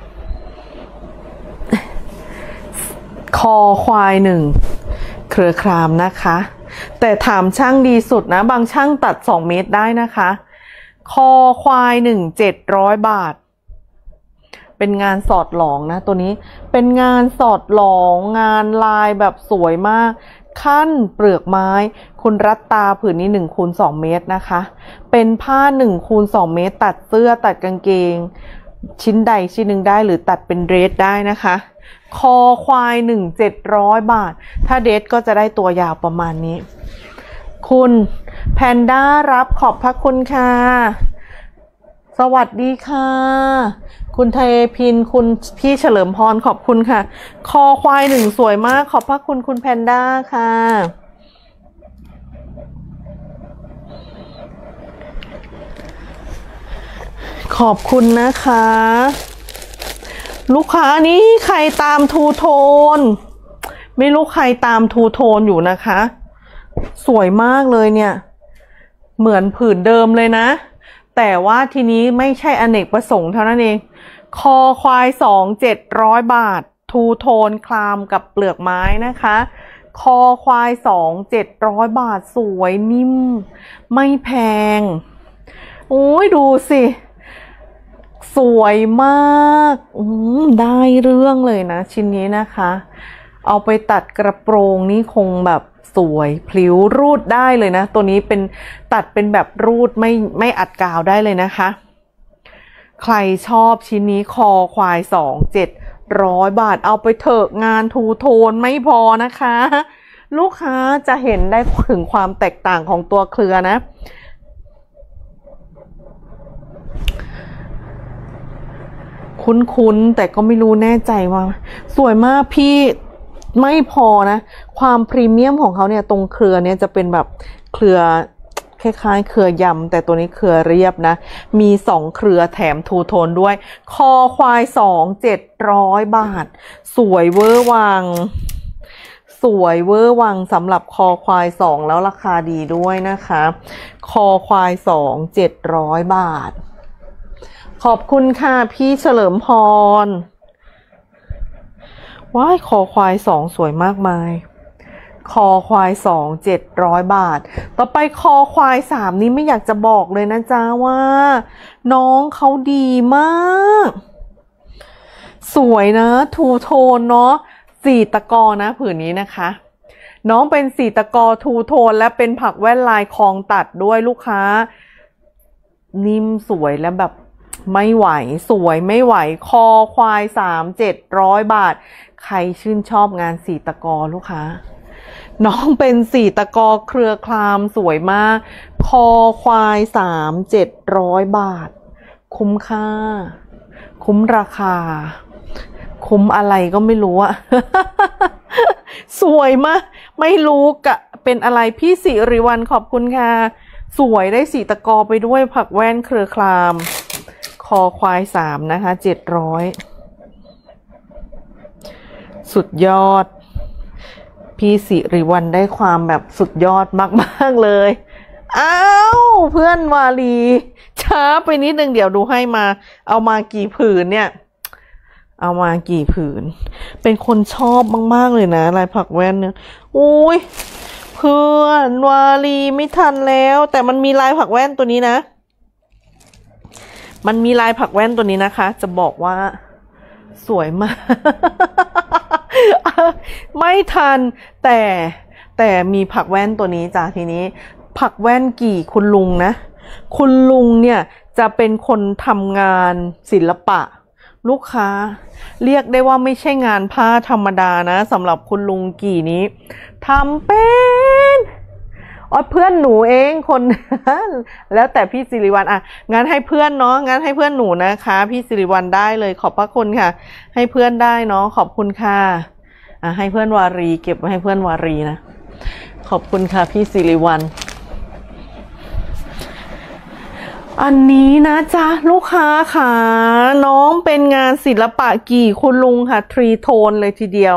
คอควายหนึ่งเครือครามนะคะแต่ถามช่างดีสุดนะบางช่างตัดสองเมตรได้นะคะคอควายหนึ่งเจ็ดร้อยบาทเป็นงานสอดหลองนะตัวนี้เป็นงานสอดหลองงานลายแบบสวยมากขั้นเปลือกไม้คุณรัตตาผืนนี้หนึ่งคูณสองเมตรนะคะเป็นผ้าหนึ่งคูณสองเมตรตัดเสื้อตัดกางเกงชิ้นใดชิ้นหนึ่งได้หรือตัดเป็นเดรสได้นะคะคอควายหนึ่งเจ็ดร้อยบาทถ้าเดรสก็จะได้ตัวยาวประมาณนี้คุณแพนด้ารับขอบพระคุณค่ะสวัสดีค่ะคุณเทพินคุณพี่เฉลิมพรขอบคุณค่ะคอควายหนึ่งสวยมากขอบพระคุณคุณแพนด้าค่ะขอบคุณนะคะลูกค้านี้ใครตามทูโทนไม่รู้ใครตามทูโทนอยู่นะคะสวยมากเลยเนี่ยเหมือนผืนเดิมเลยนะแต่ว่าทีนี้ไม่ใช่อเนกประสงค์เท่านั้นเองคอควายสองเจ็ดร้อยบาททูโทนคลามกับเปลือกไม้นะคะคอควายสองเจ็ดร้อยบาทสวยนิ่มไม่แพงโอ้ยดูสิสวยมากอืมได้เรื่องเลยนะชิ้นนี้นะคะเอาไปตัดกระโปรงนี่คงแบบสวยพลิ้วรูดได้เลยนะตัวนี้เป็นตัดเป็นแบบรูดไม่ไม่อัดกาวได้เลยนะคะใครชอบชิ้นนี้คอควายสองเจ็ดร้อยบาทเอาไปเถอะงานทูโทนไม่พอนะคะลูกค้าจะเห็นได้ถึงความแตกต่างของตัวเครือนะคุ้นๆแต่ก็ไม่รู้แน่ใจว่าสวยมากพี่ไม่พอนะความพรีเมียมของเขาเนี่ยตรงเครือเนี่ยจะเป็นแบบเครือคล้ายๆเครือยำแต่ตัวนี้เครือเรียบนะมีสองเครือแถมทูโทนด้วยคอควายสองเจ็ดร้อยบาทสวยเวอร์วังสวยเวอร์วังสำหรับคอควายสองแล้วราคาดีด้วยนะคะคอควายสองเจ็ดร้อยบาทขอบคุณค่ะพี่เฉลิมพรว้ายคอควายสองสวยมากมายคอควายสองเจ็ดร้อยบาทต่อไปคอควายสามนี้ไม่อยากจะบอกเลยนะจ๊ะว่าน้องเขาดีมากสวยนะทูโทนเนาะสี่ตะกอนะผืนนี้นะคะน้องเป็นสี่ตะกอทูโทนและเป็นผักแว่นลายคองตัดด้วยลูกค้านิ่มสวยและแบบไม่ไหวสวยไม่ไหวคอควายสามเจ็ดร้อยบาทใครชื่นชอบงานสี่ตะกอลูกค้าน้องเป็นสี่ตะกอเครือคลามสวยมากคอควายสามเจ็ดร้อยบาทคุ้มค่าคุ้มราคาคุ้มอะไรก็ไม่รู้อะ สวยมากไม่รู้กะเป็นอะไรพี่สิริวัลขอบคุณค่ะสวยได้สี่ตะกอไปด้วยผักแว่นเครือคลามคอควายสามนะคะเจ็ดร้อยสุดยอดพี่สิริวัลย์ได้ความแบบสุดยอดมากๆเลยอ้าวเพื่อนวาลีช้าไปนิดนึงเดี๋ยวดูให้มาเอามากี่ผืนเนี่ยเอามากี่ผืนเป็นคนชอบมากๆเลยนะลายผักแว่นเนี่ยอุ้ยเพื่อนวาลีไม่ทันแล้วแต่มันมีลายผักแว่นตัวนี้นะมันมีลายผักแว่นตัวนี้นะคะจะบอกว่าสวยมาก ไม่ทันแต่แต่มีผักแว่นตัวนี้จ้ะทีนี้ผักแว่นกี่คุณลุงนะคุณลุงเนี่ยจะเป็นคนทำงานศิลปะลูกค้าเรียกได้ว่าไม่ใช่งานผ้าธรรมดานะสำหรับคุณลุงกี่นี้ทำเป็นอ๋อเพื่อนหนูเองคน แล้วแต่พี่สิริวัลย์อ่ะงั้นให้เพื่อนเนาะงั้นให้เพื่อนหนูนะคะพี่สิริวัลย์ได้เลยขอบพระคุณค่ะให้เพื่อนได้เนาะขอบคุณค่ะอ่ะให้เพื่อนวารีเก็บไว้ให้เพื่อนวารีนะขอบคุณค่ะพี่สิริวัลย์อันนี้นะจ๊ะลูกค้าค่ะน้องเป็นงานศิลปะกี่คุณลุงค่ะทรีโทนเลยทีเดียว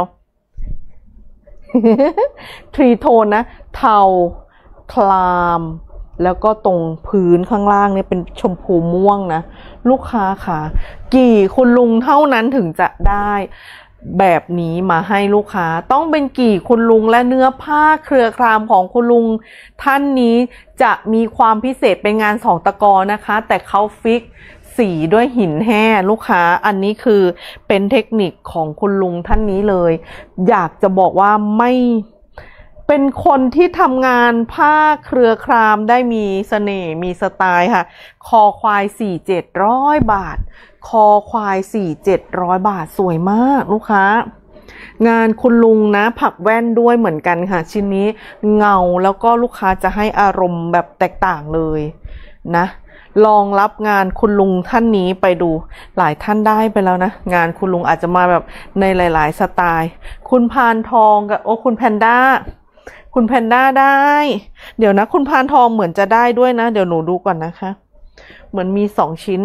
ทรีโทนนะเทาคลามแล้วก็ตรงพื้นข้างล่างเนี่ยเป็นชมพูม่วงนะลูกค้าค่ะกี่คุณลุงเท่านั้นถึงจะได้แบบนี้มาให้ลูกค้าต้องเป็นกี่คุณลุงและเนื้อผ้าเครือครามของคุณลุงท่านนี้จะมีความพิเศษเป็นงานสองตะกอนะคะแต่เขาฟิกสีด้วยหินแห่ลูกค้าอันนี้คือเป็นเทคนิคของคุณลุงท่านนี้เลยอยากจะบอกว่าไม่เป็นคนที่ทำงานผ้าเครือครามได้มีเสน่ห์มีสไตล์ค่ะคอควายสี่เจ็ดร้อยบาทคอควายสี่เจ็ดร้อยบาทสวยมากลูกค้างานคุณลุงนะผักแว่นด้วยเหมือนกันค่ะชิ้นนี้เงาแล้วก็ลูกค้าจะให้อารมณ์แบบแตกต่างเลยนะลองรับงานคุณลุงท่านนี้ไปดูหลายท่านได้ไปแล้วนะงานคุณลุงอาจจะมาแบบในหลายๆสไตล์คุณพานทองกับโอ้คุณแพนด้าคุณแพนด้าได้เดี๋ยวนะคุณพานทองเหมือนจะได้ด้วยนะเดี๋ยวหนูดูก่อนนะคะเหมือนมีสองชิ้น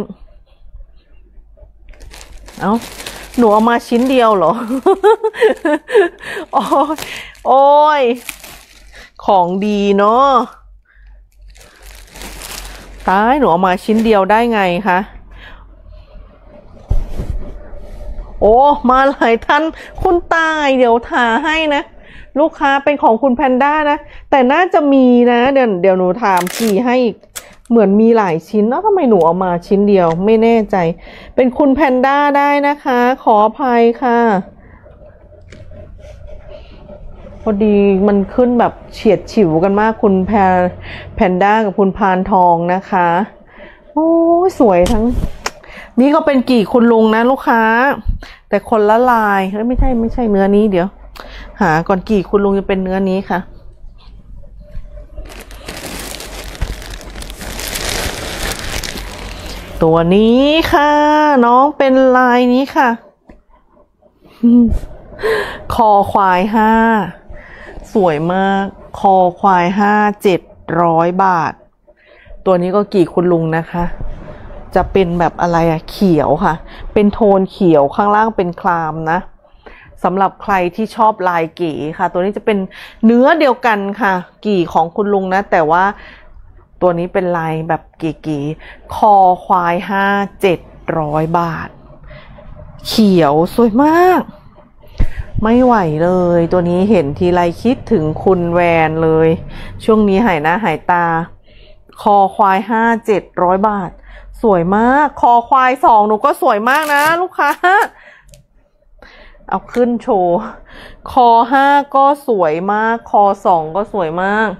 เอ้าหนูเอามาชิ้นเดียวเหรอ โอ้ยโอ้ยของดีเนาะตายหนูเอามาชิ้นเดียวได้ไงคะโอ้มาหลายท่านคุณตายเดี๋ยวถ่าให้นะลูกค้าเป็นของคุณแพนด้านะแต่น่าจะมีนะเดี๋ยวเดี๋ยวหนูถามกี่ให้อีกเหมือนมีหลายชิ้นแล้วทำไมหนูเอามาชิ้นเดียวไม่แน่ใจเป็นคุณแพนด้าได้นะคะขออภัยค่ะพอดีมันขึ้นแบบเฉียดฉิวกันมากคุณแพนแพนด้ากับคุณพานทองนะคะโอ้ยสวยทั้งนี่ก็เป็นกี่คุณลุงนะลูกค้าแต่คนละลายเฮ้ยไม่ใช่ไม่ใช่เนื้อนี้เดี๋ยวหาก่อนกี่คุณลุงจะเป็นเนื้อนี้ค่ะตัวนี้ค่ะน้องเป็นลายนี้ค่ะคอควายห้าสวยมากคอควายห้าเจ็ดร้อยบาทตัวนี้ก็กี่คุณลุงนะคะจะเป็นแบบอะไรอะเขียวค่ะเป็นโทนเขียวข้างล่างเป็นครามนะสำหรับใครที่ชอบลายเก๋ค่ะตัวนี้จะเป็นเนื้อเดียวกันค่ะกี่ของคุณลุงนะแต่ว่าตัวนี้เป็นลายแบบเก๋ๆคอควายห้าเจ็ดร้อยบาทเขียวสวยมากไม่ไหวเลยตัวนี้เห็นทีไรคิดถึงคุณแวนเลยช่วงนี้หายหน้าหายตาคอควายห้าเจ็ดร้อยบาทสวยมากคอควายสองหนูก็สวยมากนะลูกค้าเอาขึ้นโชว์คอห้าก็สวยมากคอสองก็สวยมาก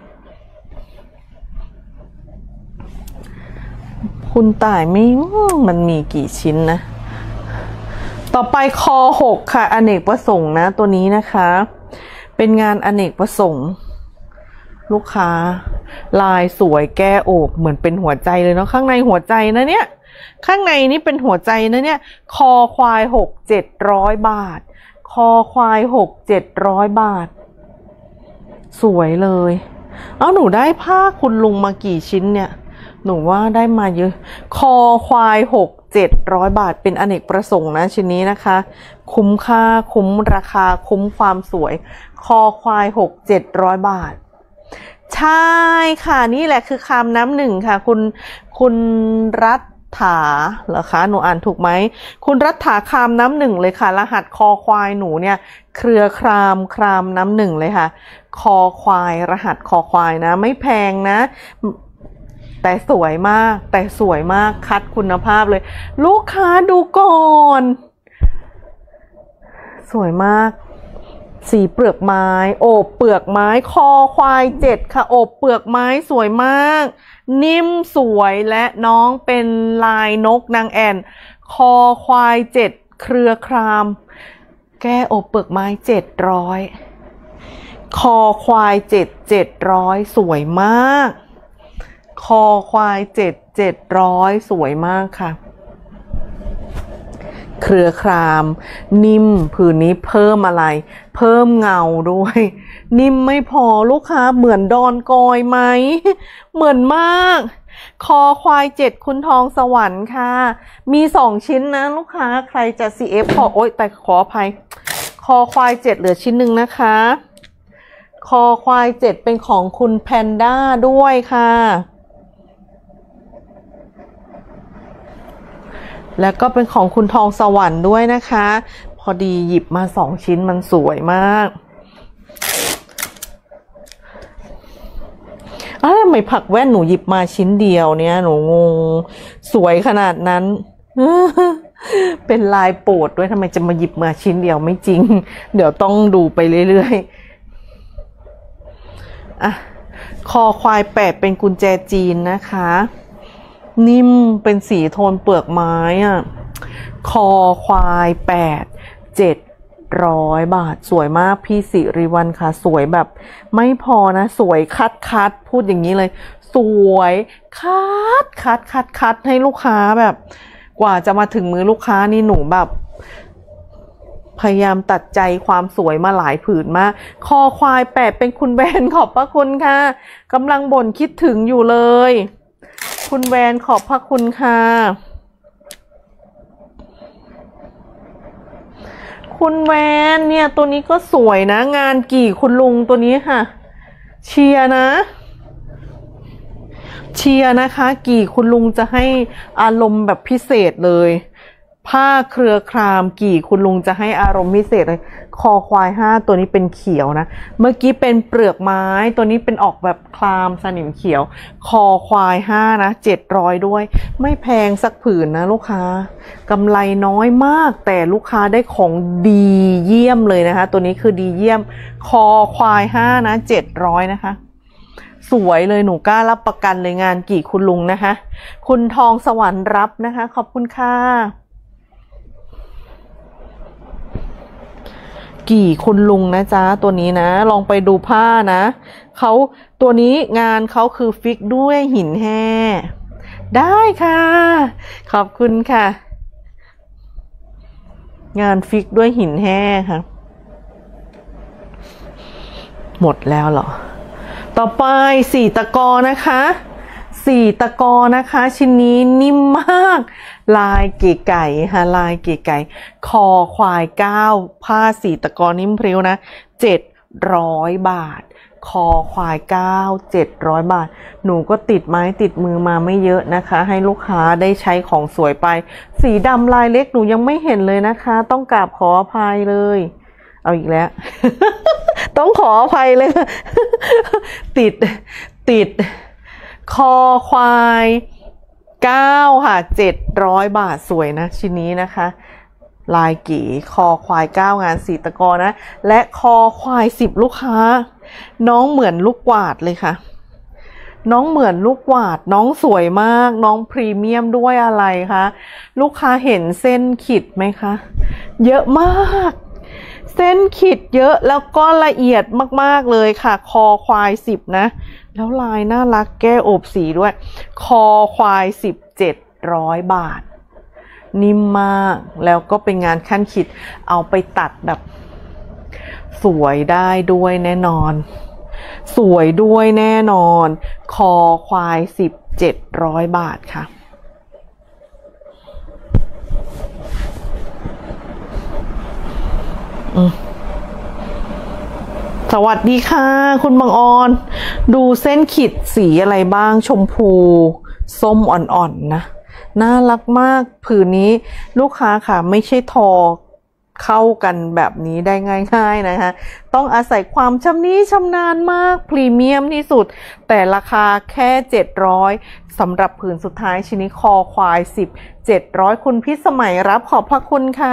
คุณต่ายไม่มันมีกี่ชิ้นนะต่อไปคอหกค่ะอเนกประสงค์นะตัวนี้นะคะเป็นงานอเนกประสงค์ลูกค้าลายสวยแก้โอบเหมือนเป็นหัวใจเลยเนาะข้างในหัวใจนะเนี่ยข้างในนี่เป็นหัวใจนะเนี่ยคอควายหกเจ็ดร้อยบาทคอควายหกเจ็ดร้อยบาทสวยเลยเอาหนูได้ผ้าคุณลุงมากี่ชิ้นเนี่ยหนูว่าได้มาเยอะคอควายหกเจ็ดร้อยบาทเป็นอเนกประสงค์นะชิ้นนี้นะคะคุ้มค่าคุ้มราคาคุ้มความสวยคอควายหกเจ็ดร้อยบาทใช่ค่ะนี่แหละคือคำน้ำหนึ่งค่ะคุณคุณรัฐถาเหรอคะหนูอ่านถูกไหมคุณรัฐถาคามน้ำหนึ่งเลยค่ะรหัสคอควายหนูเนี่ยเครือครามครามน้ำหนึ่งเลยค่ะคอควายรหัสคอควายนะไม่แพงนะแต่สวยมากแต่สวยมากคัดคุณภาพเลยลูกค้าดูก่อนสวยมากสีเปลือกไม้โอบเปลือกไม้คอควายเจ็ดค่ะโอบเปลือกไม้สวยมากนิ่มสวยและน้องเป็นลายนกนางแอ่นคอควายเจ็ดเครือครามแก้โอบเปลือกไม้เจ็ดร้อยคอควายเจ็ดเจ็ดร้อยสวยมากคอควายเจ็ดเจ็ดร้อยสวยมากค่ะเครือครามนิ่มผืนนี้เพิ่มอะไรเพิ่มเงาด้วยนิ่มไม่พอลูกค้าเหมือนดอนกอยไหมเหมือนมากคอควายเจ็ดคุณทองสวรรค์ค่ะมีสองชิ้นนะลูกค้าใครจะ ซี เอฟ ขอโอ๊ยแต่ขออภัยคอควายเจ็ดเหลือชิ้นหนึ่งนะคะคอควายเจ็ดเป็นของคุณแพนด้าด้วยค่ะแล้วก็เป็นของคุณทองสวรรค์ด้วยนะคะพอดีหยิบมาสองชิ้นมันสวยมากอ้าวทำไมผักแว่นหนูหยิบมาชิ้นเดียวเนี่ยหนูงงสวยขนาดนั้น เป็นลายโปรดด้วยทำไมจะมาหยิบมาชิ้นเดียวไม่จริงเดี๋ยวต้องดูไปเรื่อยๆอ่ะคอควายแปดเป็นกุญแจจีนนะคะนิ่มเป็นสีโทนเปลือกไม้อ่ะคอควายแปดเจ็ดร้อยบาทสวยมากพี่สิริวัลค่ะสวยแบบไม่พอนะสวยคัดคัดพูดอย่างนี้เลยสวยคัดคัดคัดคัดให้ลูกค้าแบบกว่าจะมาถึงมือลูกค้านี่หนูแบบพยายามตัดใจความสวยมาหลายผืนมากคอควายแปดเป็นคุณแบนขอบพระคุณค่ะกำลังบ่นคิดถึงอยู่เลยคุณแวนขอบพระคุณค่ะคุณแวนเนี่ยตัวนี้ก็สวยนะงานกี่คุณลุงตัวนี้ค่ะเชียร์นะเชียร์นะคะกี่คุณลุงจะให้อารมณ์แบบพิเศษเลยผ้าเครือครามกี่คุณลุงจะให้อารมณ์พิเศษเลยคอควายห้าตัวนี้เป็นเขียวนะเมื่อกี้เป็นเปลือกไม้ตัวนี้เป็นออกแบบครามสนิมเขียวคอควายห้านะเจ็ดร้อยด้วยไม่แพงสักผืนนะลูกค้ากำไรน้อยมากแต่ลูกค้าได้ของดีเยี่ยมเลยนะคะตัวนี้คือดีเยี่ยมคอควายห้านะเจ็ดร้อยนะคะสวยเลยหนูกล้ารับประกันเลยงานกี่คุณลุงนะคะคุณทองสวรรค์รับนะคะขอบคุณค่ะกี่คุณลุงนะจ๊ะตัวนี้นะลองไปดูผ้านะเขาตัวนี้งานเขาคือฟิกด้วยหินแห่ได้ค่ะขอบคุณค่ะงานฟิกด้วยหินแห่ค่ะหมดแล้วเหรอต่อไปสี่ตะกอนะคะสี่ตะกอนะคะชิ้นนี้นิ่มมากลายเก๋ไก่ค่ะลายเก๋ไก่คอควายเก้าผ้าสี่ตะกอนิ่มพริ้วนะเจ็ดร้อยบาทคอควายเก้าเจ็ดร้อยบาทหนูก็ติดไม้ติดมือมาไม่เยอะนะคะให้ลูกค้าได้ใช้ของสวยไปสีดำลายเล็กหนูยังไม่เห็นเลยนะคะต้องกราบขออภัยเลยเอาอีกแล้ว ต้องขออภัยเลย ติดติดคอควายเก้าค่ะเจ็ดร้อยบาทสวยนะชิ้นนี้นะคะลายกี่คอควายเก้างานสีตะกอนะและคอควายสิบลูกค้าน้องเหมือนลูกกวาดเลยค่ะน้องเหมือนลูกกวาดน้องสวยมากน้องพรีเมียมด้วยอะไรคะลูกค้าเห็นเส้นขีดไหมคะเยอะมากเส้นขีดเยอะแล้วก็ละเอียดมากๆเลยค่ะคอควายสิบนะแล้วลายน่ารักแก้โอบสีด้วยคอควายสิบเจ็ดร้อยบาทนิ่มมากแล้วก็เป็นงานขั้นขีดเอาไปตัดแบบสวยได้ด้วยแน่นอนสวยด้วยแน่นอนคอควายสิบเจ็ดร้อยบาทค่ะสวัสดีค่ะคุณบางออนดูเส้นขีดสีอะไรบ้างชมพูส้มอ่อนๆนะน่ารักมากผืนนี้ลูกค้าค่ะไม่ใช่ทอเข้ากันแบบนี้ได้ง่ายๆนะคะต้องอาศัยความชำนิชำนาญมากพรีเมียมที่สุดแต่ราคาแค่เจ็ดร้อยสำหรับผืนสุดท้ายชิ้นนี้คอควายสิบ เจ็ดร้อยคุณพิสมัยรับขอบพระคุณค่ะ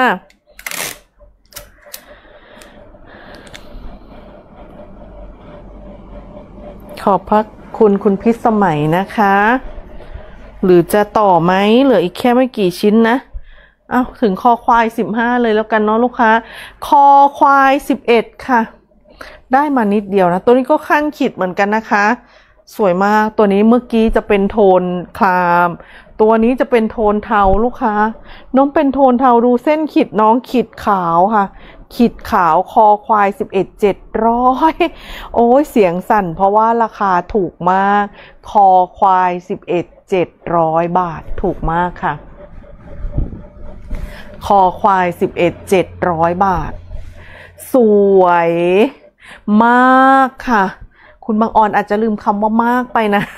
ขอบพระคุณคุณพิสมัยนะคะหรือจะต่อไหมเหลืออีกแค่ไม่กี่ชิ้นนะอ้าวถึงคอควายสิบห้าเลยแล้วกันเนาะลูกค้าคอควายสิบเอ็ดค่ะได้มานิดเดียวนะตัวนี้ก็ขั้นขีดเหมือนกันนะคะสวยมากตัวนี้เมื่อกี้จะเป็นโทนครามตัวนี้จะเป็นโทนเทาลูกค้าน้องเป็นโทนเทาดูเส้นขีดน้องขีดขาวค่ะขีดขาวคอควายสิบเอ็ด เจ็ดร้อยโอ้ยเสียงสั่นเพราะว่าราคาถูกมากคอควายสิบเอ็ด เจ็ดร้อยบาทถูกมากค่ะคอควายสิบเอ็ด เจ็ดร้อยบาทสวยมากค่ะคุณบางออนอาจจะลืมคำว่ามากไปนะ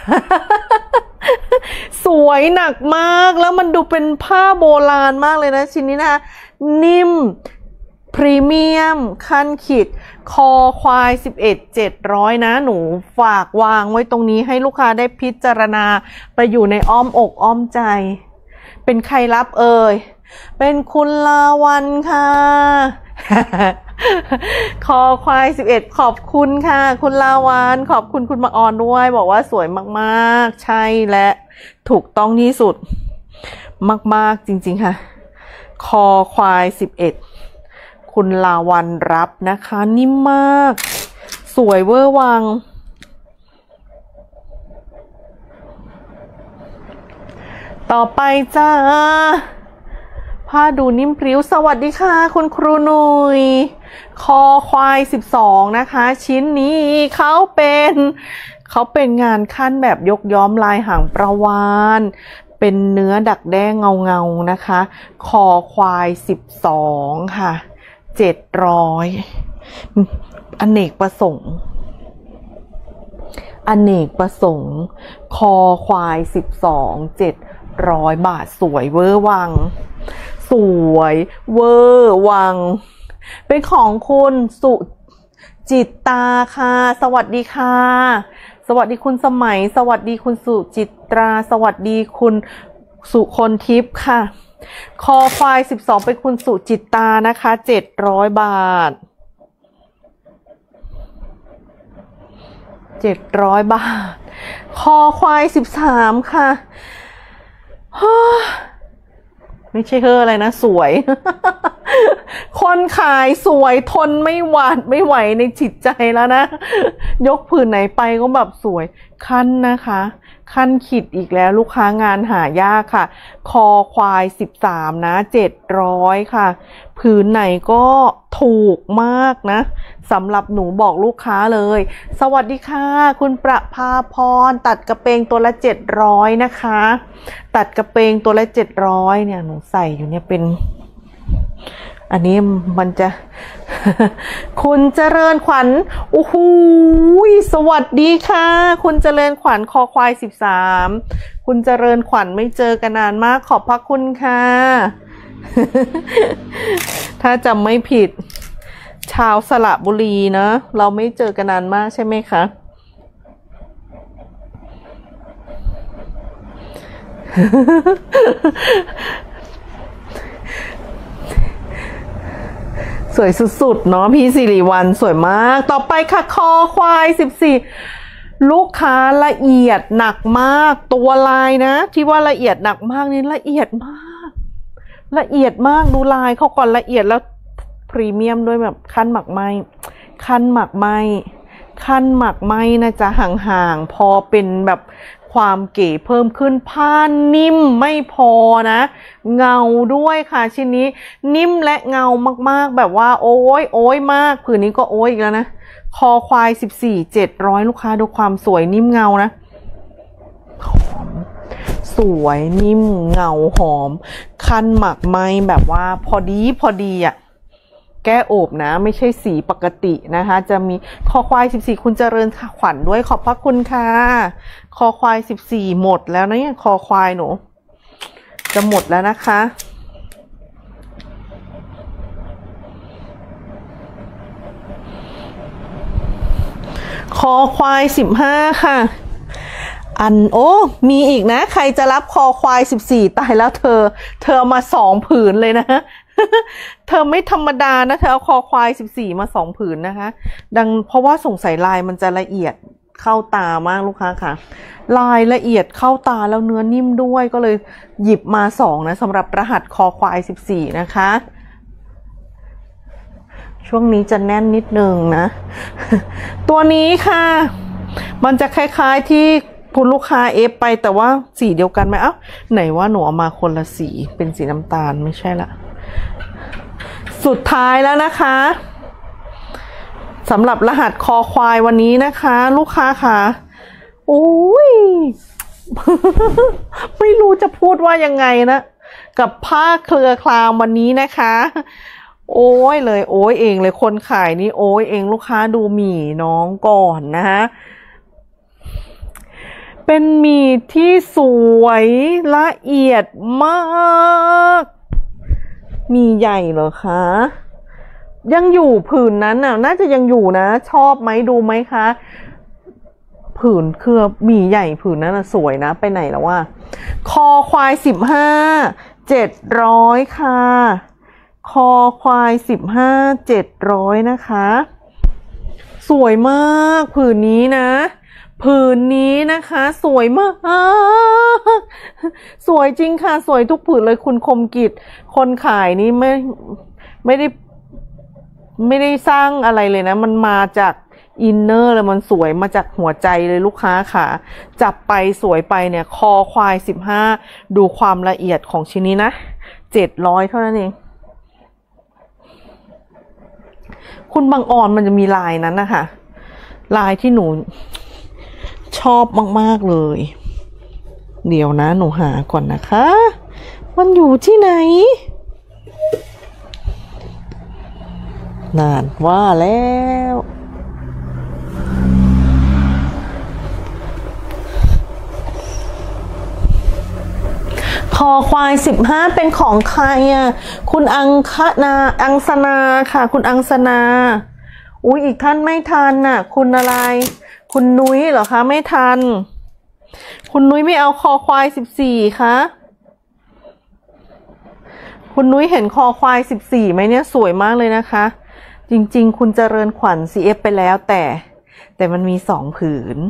สวยหนักมากแล้วมันดูเป็นผ้าโบราณมากเลยนะชิ้นนี้นะนิ่มพรีเมียมขั้นขีดคอควายสิบเอ็ด เจ็ดร้อยนะหนูฝากวางไว้ตรงนี้ให้ลูกค้าได้พิจารณาไปอยู่ในอ้อมอกอ้อมใจเป็นใครรับเอ่ยเป็นคุณลาวันค่ะ คอควายสิบเอ็ดขอบคุณค่ะคุณลาวันขอบคุณคุณมาออนด้วยบอกว่าสวยมากๆใช่และถูกต้องที่สุดมากๆจริงๆค่ะคอควายสิบเอ็ดคุณลาวันรับนะคะนิ่มมากสวยเวอร์วังต่อไปจ้าผ้าดูนิ่มพริ้วสวัสดีค่ะคุณครูหนุยคอควายสิบสองนะคะชิ้นนี้เขาเป็นเขาเป็นงานขั้นแบบยกย้อมลายหางปลาวาฬเป็นเนื้อดักแด้เงาเงานะคะคอควายสิบสองค่ะเจ็ดร้อยอเนกประสงค์อเนกประสงค์คอควายสิบสองเจ็ดร้อยบาทสวยเวอร์วังสวยเวอร์วังเป็นของคุณสุจิตตาค่ะสวัสดีค่ะสวัสดีคุณสมัยสวัสดีคุณสุจิตราสวัสดีคุณสุคนทิพย์ค่ะคอควายสิบสองเป็นคุณสุจิตตานะคะเจ็ดร้อยบาทเจ็ดร้อยบาทคอควายสิบสามค่ะไม่ใช่เธออะไรนะสวย คนขายสวยทนไม่หวาดไม่ไหวในจิตใจแล้วนะยกผืนไหนไปก็แบบสวยขั้นนะคะขั้นขีดอีกแล้วลูกค้างานหายากค่ะคอควายสิบสามนะเจ็ดร้อยค่ะผืนไหนก็ถูกมากนะสำหรับหนูบอกลูกค้าเลยสวัสดีค่ะคุณประภาพรตัดกระเปงตัวละเจ็ดร้อยนะคะตัดกระเปงตัวละเจ็ดร้อยเนี่ยหนูใส่อยู่เนี่ยเป็นอันนี้มันจะ คุณเจริญขวัญโอ้โหสวัสดีค่ะคุณเจริญขวัญคอควายสิบสามคุณเจริญขวัญไม่เจอกันนานมากขอบพระคุณค่ะ ถ้าจำไม่ผิดชาวสระบุรีนะเราไม่เจอกันนานมากใช่ไหมคะ สวยสุดๆเนาะพี่สิริวัลสวยมากต่อไปค่ะคอควายสิบสี่ลูกค้าละเอียดหนักมากตัวลายนะที่ว่าละเอียดหนักมากนี่ละเอียดมากละเอียดมากดูลายเขาก่อนละเอียดแล้วพรีเมียมด้วยแบบขั้นหมักไหมขั้นหมักไหมขั้นหมักไหมนะจ๊ะห่างๆพอเป็นแบบความเก๋เพิ่มขึ้นผ้านิ่มไม่พอนะเงาด้วยค่ะชิ้นนี้นิ่มและเงามากๆแบบว่าโอ้ยโอ้ยมากผืนนี้ก็โอ้ยอีกแล้วนะคอควายสิบสี่ เจ็ดร้อยลูกค้าดูความสวยนิ่มเงานะหอมสวยนิ่มเงาหอมคันหมักไหมแบบว่าพอดีพอดีอ่ะแก้โอบนะไม่ใช่สีปกตินะคะจะมีคอควายสิบสี่คุณเจริญขวัญด้วยขอบพระคุณค่ะคอควายสิบสี่หมดแล้วนะเนี่ยคอควายหนูจะหมดแล้วนะคะคอควายสิบห้าค่ะอันโอ้มีอีกนะใครจะรับคอควายสิบสี่ตายแล้วเธอเธอมาสองผืนเลยนะ เธอไม่ธรรมดานะเธอเอาคอควายสิบสี่มาสองผืนนะคะดังเพราะว่าสงสัยลายมันจะละเอียดเข้าตามากลูกค้าค่ะลายละเอียดเข้าตาแล้วเนื้อนิ่มด้วยก็เลยหยิบมาสองนะสำหรับรหัสคอควายสิบสี่นะคะช่วงนี้จะแน่นนิดนึงนะ ตัวนี้ค่ะมันจะคล้ายๆที่คุณลูกค้าเอฟไปแต่ว่าสีเดียวกันไหมเอ้าไหนว่าหนูเอามาคนละสีเป็นสีน้ำตาลไม่ใช่ละสุดท้ายแล้วนะคะสำหรับรหัสคอควายวันนี้นะคะลูกค้าค่ะโอ้ย ไม่รู้จะพูดว่ายังไงนะกับผ้าเครือคลามวันนี้นะคะโอ้ยเลยโอ้ยเองเลยคนขายนี่โอ้ยเองลูกค้าดูหมี่น้องก่อนนะคะเป็นหมี่ที่สวยละเอียดมากหมี่ใหญ่เหรอคะยังอยู่ผืนนั้นน่ะน่าจะยังอยู่นะชอบไหมดูไหมคะผืนเครือหมี่ใหญ่ผืนนั้นน่ะสวยนะไปไหนแล้วว่าคอควายสิบห้าเจ็ดร้อยค่ะคอควายสิบห้าเจ็ดร้อยนะคะสวยมากผืนนี้นะผืนนี้นะคะสวยมากสวยจริงค่ะสวยทุกผืนเลยคุณคมกิจคนขายนี่ไม่ไม่ได้ไม่ได้สร้างอะไรเลยนะมันมาจากอินเนอร์เลยมันสวยมาจากหัวใจเลยลูกค้าค่ะจับไปสวยไปเนี่ยคอควายสิบห้าดูความละเอียดของชิ้นนี้นะเจ็ดร้อยเท่านั้นเองคุณบางอ่อนมันจะมีลายนั้นนะคะลายที่หนูชอบมากๆเลยเดี๋ยวนะหนูหาก่อนนะคะมันอยู่ที่ไหนนานว่าแล้วคอควายสิบห้าเป็นของใครอ่ะคุณอังคณาอังสนาค่ะคุณอังสนาอุ้ยอีกท่านไม่ทันน่ะคุณอะไรคุณนุ้ยเหรอคะไม่ทันคุณนุ้ยไม่เอาคอควายสิบสี่คะคุณนุ้ยเห็นคอควายสิบสี่ไหมเนี่ยสวยมากเลยนะคะจริงๆคุณเจริญขวัญ ซี เอฟ ไปแล้วแต่แต่มันมีสองผืน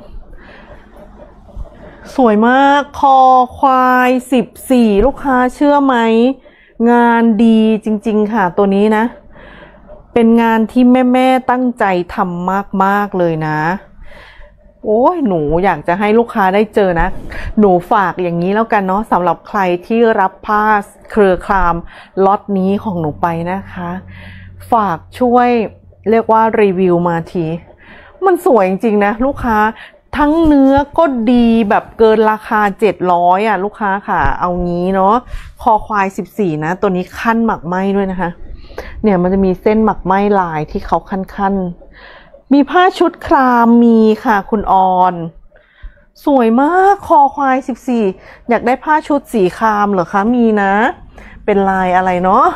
สวยมากคอควายสิบสี่ลูกค้าเชื่อไหมงานดีจริงๆค่ะตัวนี้นะเป็นงานที่แม่ๆตั้งใจทำมากๆเลยนะโอ้ยหนูอยากจะให้ลูกค้าได้เจอนะหนูฝากอย่างนี้แล้วกันเนาะสำหรับใครที่รับผ้าเครือคลามล็อตนี้ของหนูไปนะคะฝากช่วยเรียกว่ารีวิวมาทีมันสวยจริงๆนะลูกค้าทั้งเนื้อก็ดีแบบเกินราคาเจ็ดร้อยอ่ะลูกค้าค่ะเอางี้เนาะคอควายสิบสี่นะตัวนี้ขั้นหมักไหมด้วยนะคะเนี่ยมันจะมีเส้นหมักไหมลายที่เขาขั้นๆมีผ้าชุดครามมีค่ะคุณออนสวยมากคอควายสิบสี่อยากได้ผ้าชุดสีครามเหรอคะมีนะเป็นลายอะไรเนาะ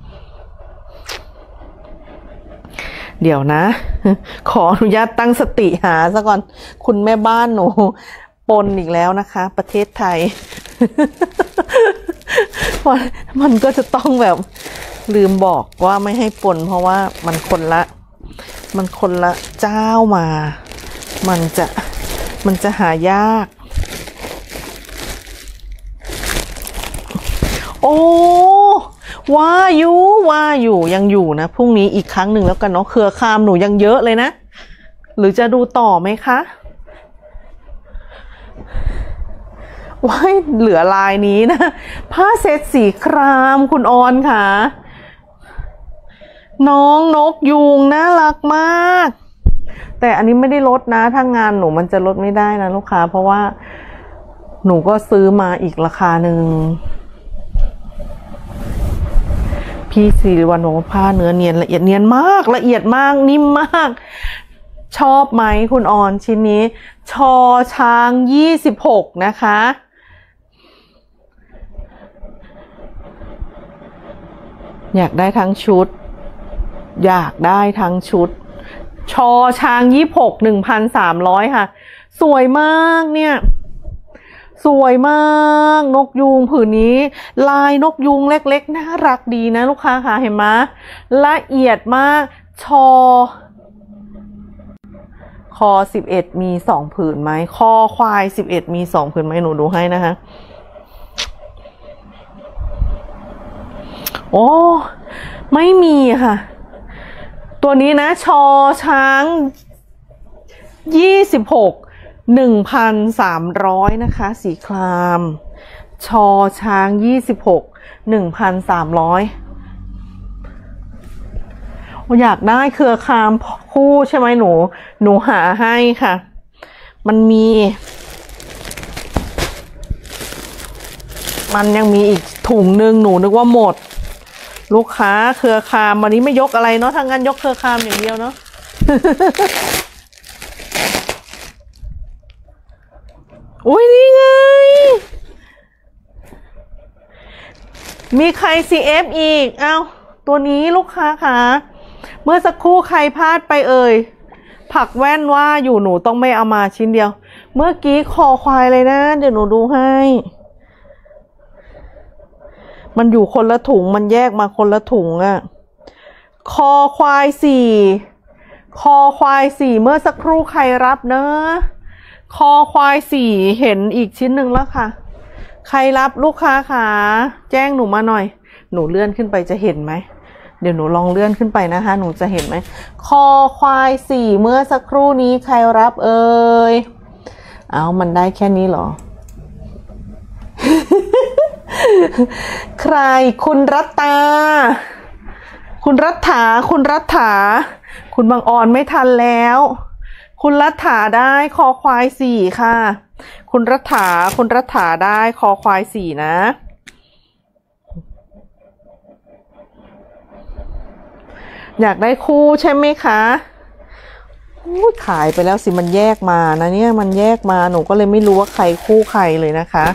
เดี๋ยวนะขออนุญาตตั้งสติหาซะก่อนคุณแม่บ้านหนูปนอีกแล้วนะคะประเทศไทย มันก็จะต้องแบบลืมบอกว่าไม่ให้ปนเพราะว่ามันคนละมันคนละเจ้ามามันจะมันจะหายากโอ้ว่าอยู่ว่าอยู่ยังอยู่นะพรุ่งนี้อีกครั้งหนึ่งแล้วกันเนาะเครือคามหนูยังเยอะเลยนะหรือจะดูต่อไหมคะว้ายเหลือลายนี้นะผ้าเซตสีครามคุณออนค่ะน้องนกยูงน่ารักมากแต่อันนี้ไม่ได้ลดนะถ้างานหนูมันจะลดไม่ได้นะลูกค้าเพราะว่าหนูก็ซื้อมาอีกราคาหนึ่งพี่สิริวัลบอกว่าผ้าเนื้อเนียนละเอียดเนียนมากละเอียดมากนิ่มมากชอบไหมคุณออนชิ้นนี้ชอช้างยี่สิบหกนะคะอยากได้ทั้งชุดอยากได้ทั้งชุดชอช้างยี่สิบหก หนึ่งพันสามร้อยค่ะสวยมากเนี่ยสวยมากนกยูงผืนนี้ลายนกยูงเล็กๆน่ารักดีนะลูกค้าค่ะเห็นไหมละเอียดมากชอคอสิบเอ็ดมีสองผืนไหมคอควายสิบเอ็ดมีสองผืนไหมหนูดูให้นะคะโอ้ไม่มีค่ะตัวนี้นะชอช้างยี่สิบหก หนึ่งพันสามร้อยนะคะสีครามชอช้างยี่สิบหก หนึ่งพันสามร้อยอยากได้เครือคามคู่ใช่ไหมหนูหนูหาให้ค่ะมันมีมันยังมีอีกถุงหนึ่งหนูนึกว่าหมดลูกค้าเครือคามวันนี้ไม่ยกอะไรเนาะทางงานยกเครือคามอย่างเดียวเนาะ อุ้ยนี่ไงมีใคร ซี เอฟ อีกเอาตัวนี้ลูกค้าค่ะเมื่อสักครู่ใครพลาดไปเอ่ยผักแว่นว่าอยู่หนูต้องไม่เอามาชิ้นเดียวเมื่อกี้คอควายเลยนะเดี๋ยวหนูดูให้มันอยู่คนละถุงมันแยกมาคนละถุงอะคอควายสี่คอควายสี่เมื่อสักครู่ใครรับเนอะคอควายสี่เห็นอีกชิ้นหนึ่งแล้วค่ะใครรับลูกค้าค่ะแจ้งหนูมาหน่อยหนูเลื่อนขึ้นไปจะเห็นไหมเดี๋ยวหนูลองเลื่อนขึ้นไปนะคะหนูจะเห็นไหมคอควายสี่เมื่อสักครู่นี้ใครรับเอ่ยเอามันได้แค่นี้เหรอ ใครคุณรัตตาคุณรัฐาคุณรัฐาคุณบางออนไม่ทันแล้วคุณรัฐาได้คอควายสี่ค่ะคุณรัฐาคุณรัฐาได้คอควายสี่นะอยากได้คู่ใช่ไหมคะขายไปแล้วสิมันแยกมานะเนี่ยมันแยกมาหนูก็เลยไม่รู้ว่าใครคู่ใครเลยนะคะ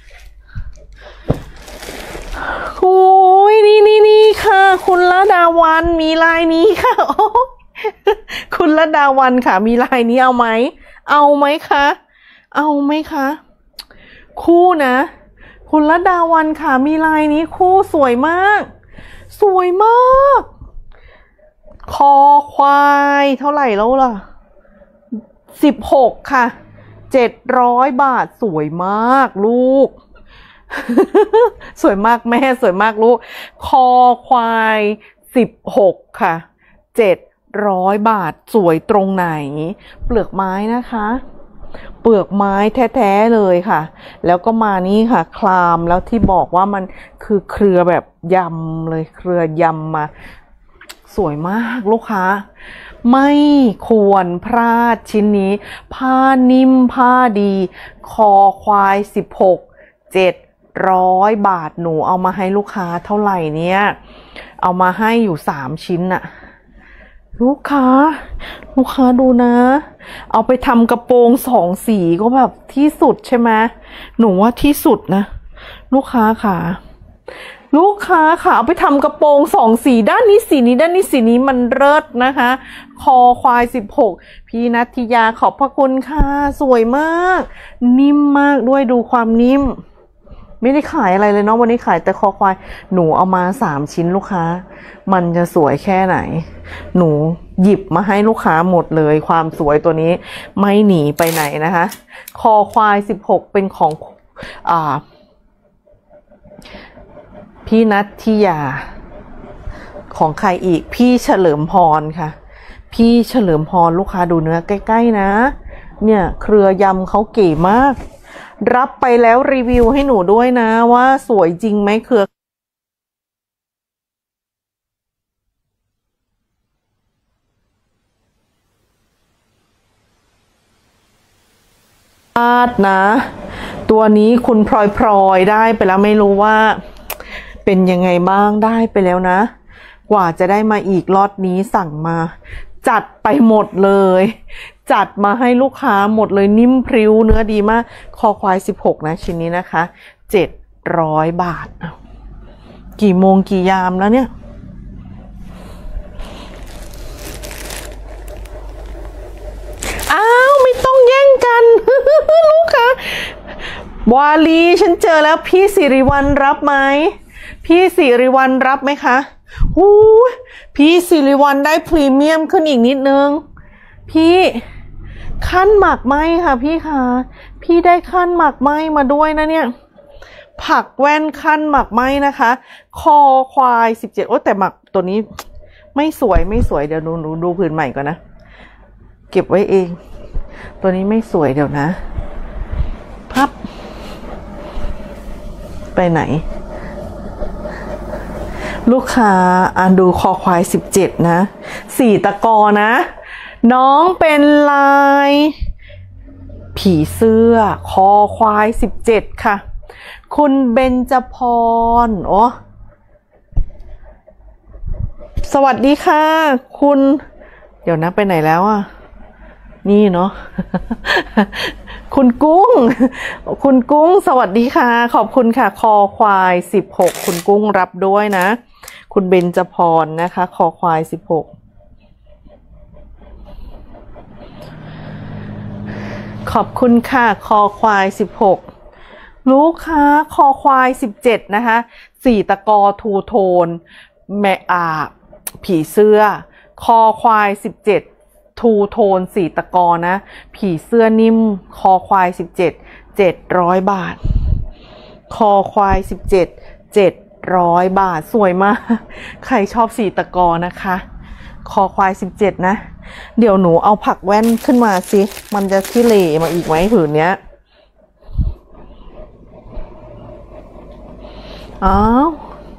โอ้ยนี่นี่นี่ค่ะคุณละดาวันมีลายนี้ค่ะโอ้คุณละดาวันค่ะมีลายนี้เอาไหมเอาไหมคะเอาไหมคะคู่นะคุณละดาวันค่ะมีลายนี้คู่สวยมากสวยมากคอควายเท่าไหร่แล้วล่ะสิบหกค่ะเจ็ดร้อยบาทสวยมากลูก สวยมากแม่สวยมากลูกคอควายสิบหกค่ะเจ็ดร้อยบาทสวยตรงไหนเปลือกไม้นะคะเปลือกไม้แท้ๆเลยค่ะแล้วก็มานี่ค่ะคลามแล้วที่บอกว่ามันคือเครือแบบยำเลยเครือยำมาสวยมากลูกค้าไม่ควรพลาดชิ้นนี้ผ้านิ่มผ้าดีคอควายสิบหก เจ็ดร้อยบาทหนูเอามาให้ลูกค้าเท่าไหร่เนี่ยเอามาให้อยู่สามชิ้นน่ะลูกค้าลูกค้าดูนะเอาไปทำกระโปรงสองสีก็แบบที่สุดใช่ไหมหนูว่าที่สุดนะลูกค้าค่ะลูกค้าค่ะเอาไปทำกระโปรงสองสีด้านนี้สีนี้ด้านนี้สีนี้มันเลิศนะคะคอควายสิบหกพี่นัทธิยาขอบพระคุณค่ะสวยมากนิ่มมากด้วยดูความนิ่มไม่ได้ขายอะไรเลยเนาะวันนี้ขายแต่คอควายหนูเอามาสามชิ้นลูกค้ามันจะสวยแค่ไหนหนูหยิบมาให้ลูกค้าหมดเลยความสวยตัวนี้ไม่หนีไปไหนนะคะคอควายสิบหกเป็นของอ่าพี่นัทธิยาของใครอีกพี่เฉลิมพรค่ะพี่เฉลิมพรลูกค้าดูเนื้อใกล้ๆนะเนี่ยเครือยำเขาเก๋มากรับไปแล้วรีวิวให้หนูด้วยนะว่าสวยจริงไหมเครืออาดนะตัวนี้คุณพลอยพลอยได้ไปแล้วไม่รู้ว่าเป็นยังไงบ้างได้ไปแล้วนะกว่าจะได้มาอีกล็อตนี้สั่งมาจัดไปหมดเลยจัดมาให้ลูกค้าหมดเลยนิ่มพริ้วเนื้อดีมากคอควายสิบหกนะชิ้นนี้นะคะเจ็ดร้อยบาทกี่โมงกี่ยามแล้วเนี่ยอ้าวไม่ต้องแย่งกัน ลูกค้าวาลีฉันเจอแล้วพี่สิริวัลรับไหมพี่สิริวัลรับไหมคะหูพี่สิริวัลได้พรีเมียมขึ้นอีกนิดนึงพี่ขั้นหมักไหมค่ะพี่คะพี่ได้ขั้นหมักไหมมาด้วยนะเนี่ยผักแว่นขั้นหมักไหมนะคะคอควายสิบเจ็ดโอ้แต่หมักตัวนี้ไม่สวยไม่สวยเดี๋ยวหนูหนูดูผืนใหม่ก่อนนะเก็บไว้เองตัวนี้ไม่สวยเดี๋ยวนะพับไปไหนลูกค้าอ่านดูคอควายสิบเจ็ดนะสี่ตะกอนะน้องเป็นลายผีเสื้อคอควายสิบเจ็ดค่ะคุณเบญจพรโอ้สวัสดีค่ะคุณเดี๋ยวนะไปไหนแล้วอ่ะนี่เนาะ คุณกุ้งคุณกุ้งสวัสดีค่ะขอบคุณค่ะคอควายสิบหกคุณกุ้งรับด้วยนะคุณเบญจพรนะคะคอควายสิบหกขอบคุณค่ะคอควายสิบหกลูกค้าคอควายสิบเจ็ดนะคะสี่ตะกอทูโทนแม่อาผีเสื้อคอควายสิบเจ็ดทูโทนสี่ตะกอนะผีเสื้อนิ่มคอควายสิบเจ็ดเจ็ดร้อยบาทคอควายสิบเจ็ดเจ็ดร้อยบาทสวยมากใครชอบสี่ตะกอนะคะคอควายสิบเจ็ดนะเดี๋ยวหนูเอาผักแว่นขึ้นมาสิมันจะขี้เหร่มาอีกไหมผืนเนี้ยอ้าว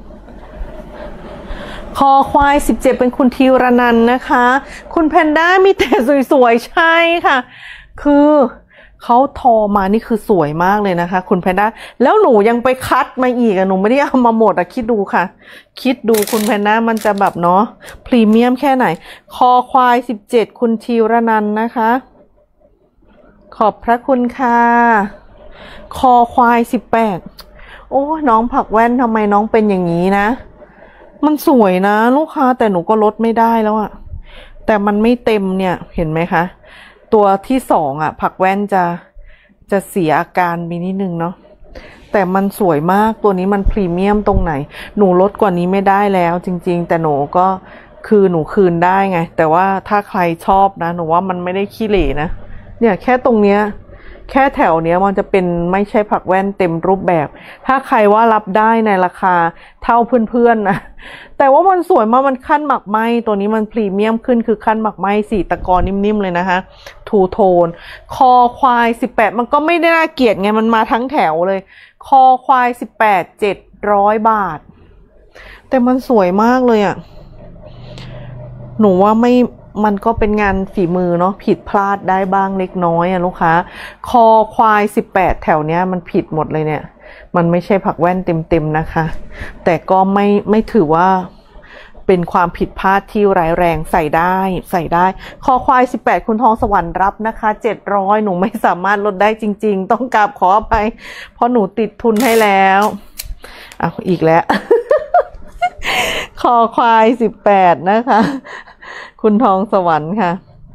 คอควายสิบเจ็ดเป็นคุณธีรนันท์นะคะคุณแพนด้ามีแต่สวยๆใช่ค่ะคือเขาทอมานี่คือสวยมากเลยนะคะคุณแพนด้าแล้วหนูยังไปคัดมาอีกอะหนูไม่ได้เอามาหมดอะคิดดูค่ะคิดดูคุณแพนด้ามันจะแบบเนาะพรีเมียมแค่ไหนคอควายสิบเจ็ดคุณธีรนันท์นะคะขอบพระคุณค่ะคอควายสิบแปดโอ้น้องผักแว่นทำไมน้องเป็นอย่างนี้นะมันสวยนะลูกค้าแต่หนูก็ลดไม่ได้แล้วอะแต่มันไม่เต็มเนี่ยเห็นไหมคะตัวที่สองอะผักแว่นจะจะเสียอาการไปนิดนึงเนาะแต่มันสวยมากตัวนี้มันพรีเมียมตรงไหนหนูลดกว่านี้ไม่ได้แล้วจริงๆแต่หนูก็คือหนูคืนได้ไงแต่ว่าถ้าใครชอบนะหนูว่ามันไม่ได้ขี้เหร่นะเนี่ยแค่ตรงเนี้ยแค่แถวเนี้ยมันจะเป็นไม่ใช่ผักแว่นเต็มรูปแบบถ้าใครว่ารับได้ในราคาเท่าเพื่อนๆนะแต่ว่ามันสวยมากมันขั้นหมักไหมตัวนี้มันพรีเมียมขึ้นคือขั้นหมักไหมสี่ตะกอนิ่มๆเลยนะคะทูโทนคอควายสิบแปดมันก็ไม่ได้น่าเกลียดไงมันมาทั้งแถวเลยคอควายสิบแปดเจ็ดร้อยบาทแต่มันสวยมากเลยอ่ะหนูว่าไม่มันก็เป็นงานฝีมือเนาะผิดพลาดได้บ้างเล็กน้อยอะลูกค้าคอควายสิบแปดแถวเนี้ยมันผิดหมดเลยเนี่ยมันไม่ใช่ผักแว่นเต็มๆนะคะแต่ก็ไม่ไม่ถือว่าเป็นความผิดพลาดที่ร้ายแรงใส่ได้ใส่ได้คอควายสิบแปดคุณทองสวรรค์รับนะคะเจ็ดร้อยหนูไม่สามารถลดได้จริงๆต้องกราบขออภัยเพราะหนูติดทุนให้แล้วอ้าวอีกแล้ว คอควายสิบแปดนะคะคุณทองสวรรค์ค่ะ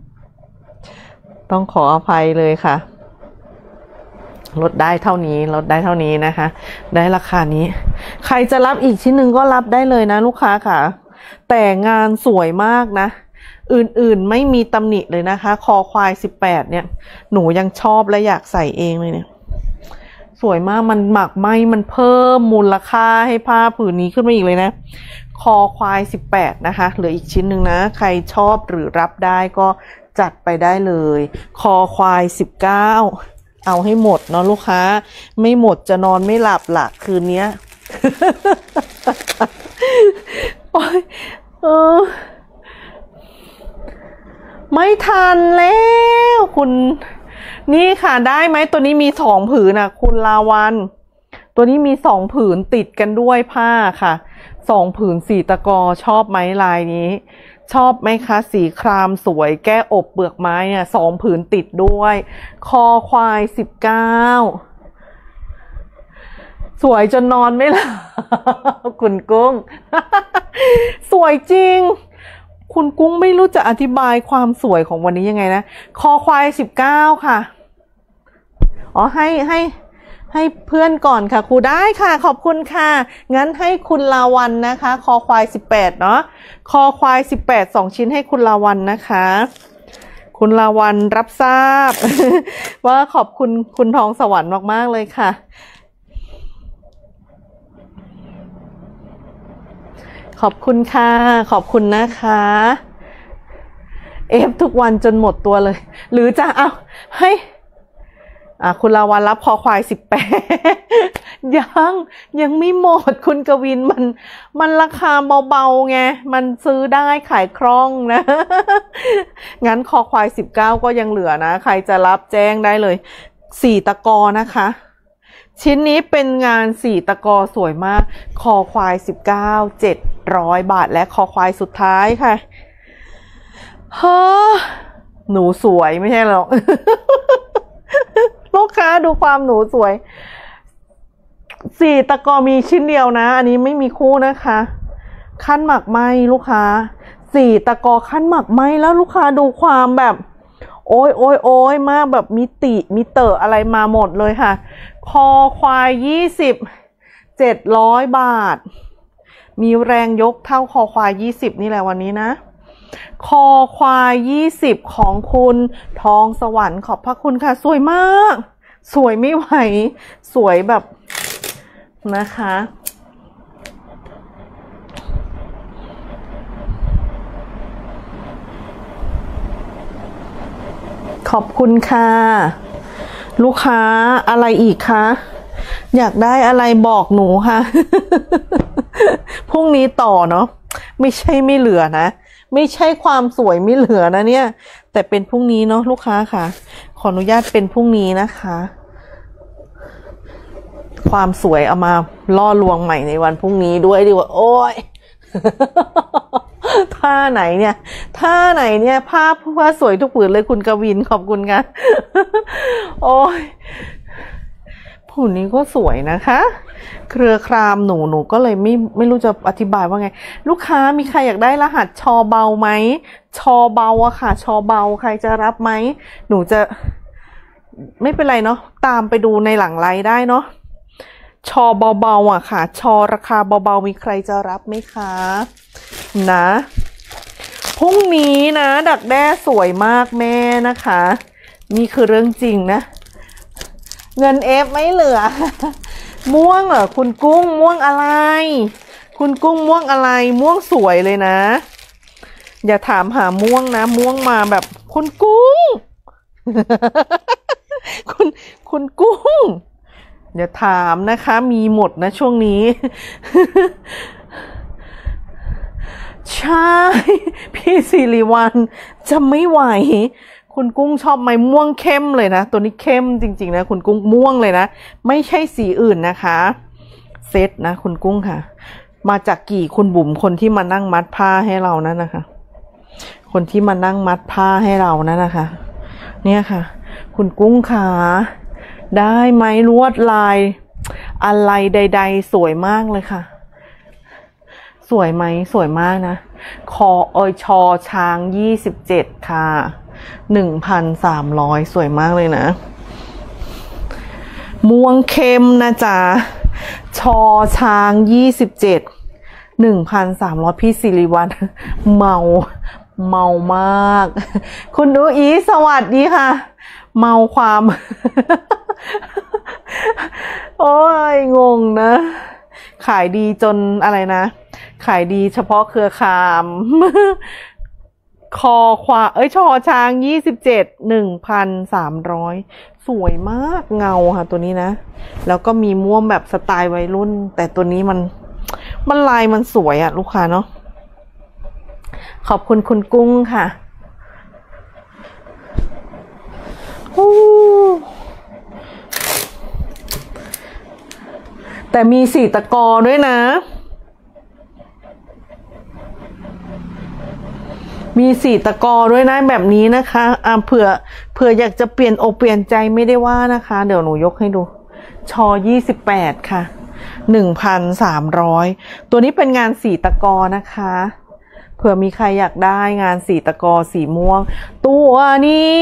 ต้องขออภัยเลยค่ะลดได้เท่านี้ลดได้เท่านี้นะคะได้ราคานี้ใครจะรับอีกชิ้นหนึ่งก็รับได้เลยนะลูกค้าค่ะแต่งานสวยมากนะอื่นๆไม่มีตำหนิเลยนะคะคอควายสิบแปดเนี่ยหนูยังชอบและอยากใส่เองเลยเนี่ยสวยมากมันหมักไหมมันเพิ่มมูลค่าให้ผ้าผืนนี้ขึ้นมาอีกเลยนะคอควายสิบแปดนะคะเหลืออีกชิ้นหนึ่งนะใครชอบหรือรับได้ก็จัดไปได้เลยคอควายสิบเก้าเอาให้หมดเนาะลูกค้าไม่หมดจะนอนไม่หลับละคืนนี้ โอ้ยเออไม่ทันแล้วคุณนี่ค่ะได้ไหมตัวนี้มีสองผืนนะคุณลาวันตัวนี้มีสองผืนติดกันด้วยผ้าค่ะสองผืนสีตะกอชอบไหมลายนี้ชอบไหมคะสีครามสวยแก้อบเปลือกไม้เนี่ยสองผืนติดด้วยคอควายสิบเก้าสวยจนนอนไม่หลับคุณกุ้ง สวยจริงคุณกุ้งไม่รู้จะอธิบายความสวยของวันนี้ยังไงนะคอควายสิบเก้าค่ะอ๋อให้ให้ให้เพื่อนก่อนค่ะครูได้ค่ะขอบคุณค่ะงั้นให้คุณลาวันนะคะคอควายสิบแปดเนาะคอควายสิบแปดสองชิ้นให้คุณลาวันนะคะคุณลาวันรับทราบ ว่าขอบคุณคุณทองสวรรค์มากๆเลยค่ะขอบคุณค่ะขอบคุณนะคะเอฟทุกวันจนหมดตัวเลยหรือจะเอาให้อ่ะคุณลาวันรับคอควายสิบแปดยังยังไม่หมดคุณกวินมันมันราคาเบาๆไงมันซื้อได้ขายคล่องนะงั้นคอควายสิบเก้าก็ยังเหลือนะใครจะรับแจ้งได้เลยสี่ตะกอนะคะชิ้นนี้เป็นงานสี่ตะกอสวยมากคอควายสิบเก้า เจ็ดร้อยบาทและคอควายสุดท้ายค่ะเฮ้อหนูสวยไม่ใช่หรอก ลูกค้าดูความหนูสวยสี่ตะกอมีชิ้นเดียวนะอันนี้ไม่มีคู่นะคะขั้นหมักไหมลูกค้าสี่ตะกอขั้นหมักไหมแล้วลูกค้าดูความแบบโอ้ยโอ้ยโอ้ยมากแบบมิติมิเตอร์อะไรมาหมดเลยค่ะคอควายยี่สิบเจ็ดร้อยบาทมีแรงยกเท่าคอควายยี่สิบนี่แหละวันนี้นะคอควายยี่สิบของคุณทองสวรรค์ขอบพระคุณค่ะสวยมากสวยไม่ไหวสวยแบบนะคะขอบคุณค่ะลูกค้าอะไรอีกคะอยากได้อะไรบอกหนูค่ะ พรุ่งนี้ต่อเนาะไม่ใช่ไม่เหลือนะไม่ใช่ความสวยไม่เหลือนะเนี่ยแต่เป็นพรุ่งนี้เนาะลูกค้าค่ะขออนุญาตเป็นพรุ่งนี้นะคะความสวยเอามาล่อลวงใหม่ในวันพรุ่งนี้ด้วยดีกว่าโอ้ย ท่าไหนเนี่ยท่าไหนเนี่ยภาพผ้าสวยทุกผืนเลยคุณกวินขอบคุณค่ะ โอ้ยผืนนี้ก็สวยนะคะเครือครามหนูหนูก็เลยไม่ไม่รู้จะอธิบายว่าไงลูกค้ามีใครอยากได้รหัสชอเบาไหมชอเบาอะค่ะชอเบาใครจะรับไหมหนูจะไม่เป็นไรเนาะตามไปดูในหลังไลน์ได้เนาะชอเบาๆอะค่ะชอราคาเบาๆมีใครจะรับไหมคะนะพรุ่งนี้นะดักแด้สวยมากแม่นะคะนี่คือเรื่องจริงนะเงินเอฟไม่เหลือม่วงเหรอคุณกุ้งม่วงอะไรคุณกุ้งม่วงอะไรม่วงสวยเลยนะอย่าถามหาม่วงนะม่วงมาแบบคุณกุ้ง คุณคุณกุ้งอย่าถามนะคะมีหมดนะช่วงนี้ ใช่พี่สิริวัลจะไม่ไหวคุณกุ้งชอบไหมม่วงเข้มเลยนะตัวนี้เข้มจริงๆนะคุณกุ้งม่วงเลยนะไม่ใช่สีอื่นนะคะเซตนะคุณกุ้งค่ะมาจากกี่คุณบุ๋มคนที่มานั่งมัดผ้าให้เรานั่นนะคะคนที่มานั่งมัดผ้าให้เรานั่นนะคะเนี่ยค่ะคุณกุ้งค่ะได้ไหมลวดลายอะไรใดๆสวยมากเลยค่ะสวยไหมสวยมากนะคอเอยชอช้างยี่สิบเจ็ดค่ะหนึ่งพันสามร้อยสวยมากเลยนะม่วงเข้มนะจ๊ะชอช้างยี่สิบเจ็ดหนึ่งพันสามร้อยพี่สิริวัลเมาเมามากคุณดูอีสวัสดีค่ะเมาความ โอ้ยงงนะขายดีจนอะไรนะขายดีเฉพาะเครือข่าย คอควาเอ้ยชอช้างยี่สิบเจ็ดหนึ่งพันสามร้อยสวยมากเงาค่ะตัวนี้นะแล้วก็มีม่วงแบบสไตล์วัยรุ่นแต่ตัวนี้มันมันลายมันสวยอะลูกค้าเนาะขอบคุณคุณกุ้งค่ะแต่มีสี่ตะกอด้วยนะมีสี่ตะกอด้วยนะแบบนี้นะคะอ่าเผื่อเผื่ออยากจะเปลี่ยนอกเปลี่ยนใจไม่ได้ว่านะคะเดี๋ยวหนูยกให้ดูชอยี่สิบแปดค่ะหนึ่งพันสามร้อยตัวนี้เป็นงานสี่ตะกอนะคะเผื่อมีใครอยากได้งานสี่ตะกอสีม่วงตัวนี้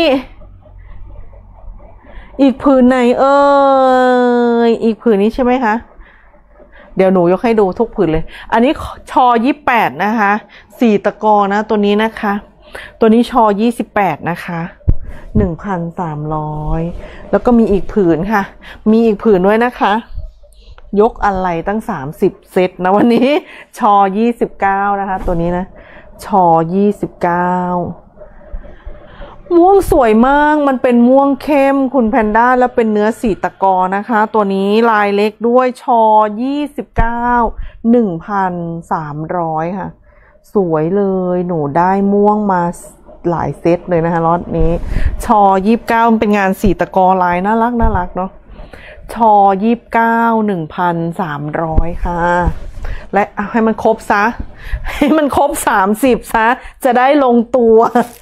อีกผืนไหนเอ่ยอีกผืนนี้ใช่ไหมคะเดี๋ยวหนูยกให้ดูทุกผืนเลยอันนี้ชอยี่สิบแปดนะคะสี่ตะกอนะตัวนี้นะคะตัวนี้ชอยี่สิบแปดนะคะหนึ่งพันสามร้อยแล้วก็มีอีกผืนค่ะมีอีกผืนด้วยนะคะยกอะไรตั้งสามสิบเซตนะวันนี้ชอยี่สิบเก้านะคะตัวนี้นะชอยี่สิบเก้าม่วงสวยมากมันเป็นม่วงเข้มคุณแพนด้าแล้วเป็นเนื้อสีตะกอนะคะตัวนี้ลายเล็กด้วยชอยี่สิบเก้า หนึ่งพันสามร้อยค่ะสวยเลยหนูได้ม่วงมาหลายเซตเลยนะคะล็อตนี้ชอยี่สิบเก้าเป็นงานสีตะกอลายน่ารักน่ารักเนาะชอยี่สิบเก้า หนึ่งพันสามร้อยค่ะและเอาให้มันครบซะให้มันครบสามสิบซะจะได้ลงตัว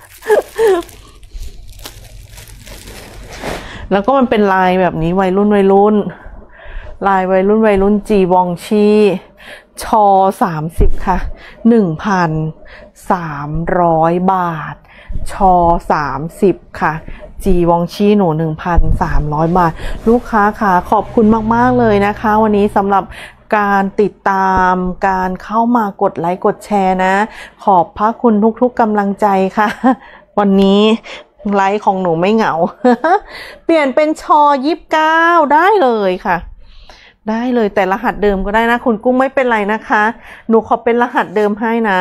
แล้วก็มันเป็นลายแบบนี้วัยรุ่นวัยรุ่นลายวัยรุ่นวัยรุ่นจีวองชีชอสามสิบค่ะหนึ่งพันสามร้อยบาทชอสามสิบค่ะจีวองชีหนูหนึ่งพันสามร้อยบาทลูกค้าค่ะขอบคุณมากๆเลยนะคะวันนี้สำหรับการติดตามการเข้ามากดไลค์กดแชร์นะขอบพระคุณทุกๆกำลังใจค่ะวันนี้ไลค์ของหนูไม่เหงา เปลี่ยนเป็นชอยี่สิบเก้าได้เลยค่ะได้เลยแต่รหัสเดิมก็ได้นะคุณกุ้งไม่เป็นไรนะคะหนูขอเป็นรหัสเดิมให้นะ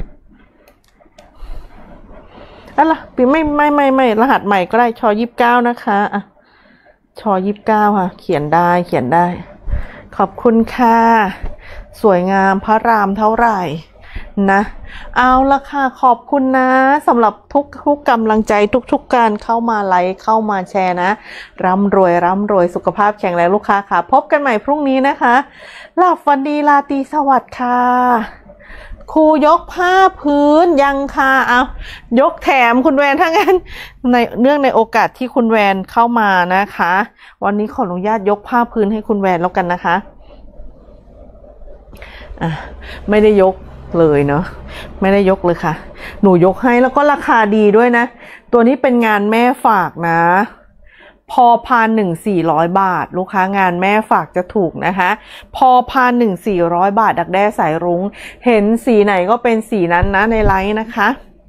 อะไรไม่ไม่ไม่ไม่รหัสใหม่ก็ได้ชอยี่สิบเก้านะคะอ่ะชอยี่สิบเก้าค่ะเขียนได้เขียนได้ขอบคุณค่ะสวยงามพระรามเท่าไหร่นะเอาละค่ะขอบคุณนะสำหรับทุกทุกกำลังใจทุกๆการเข้ามาไลค์เข้ามาแชร์นะร่ำรวยร่ำรวยสุขภาพแข็งแรงลูกค้าค่ะพบกันใหม่พรุ่งนี้นะคะหลับฝันดีราตรีสวัสดิ์ค่ะครูยกผ้าพื้นยังค่ะเอายกแถมคุณแวนทั้งนั้นในเนื่องในโอกาสที่คุณแวนเข้ามานะคะวันนี้ขออนุญาตยกผ้าพื้นให้คุณแวนแล้วกันนะคะอ่ะไม่ได้ยกเลยเนาะไม่ได้ยกเลยค่ะหนูยกให้แล้วก็ราคาดีด้วยนะตัวนี้เป็นงานแม่ฝากนะพอพานหนึ่งสี่ร้อยบาทลูกค้างานแม่ฝากจะถูกนะคะพอพานหนึ่งสี่ร้อยบาทดักแด้สายรุ้งเห็นสีไหนก็เป็นสีนั้นนะในไลน์นะคะ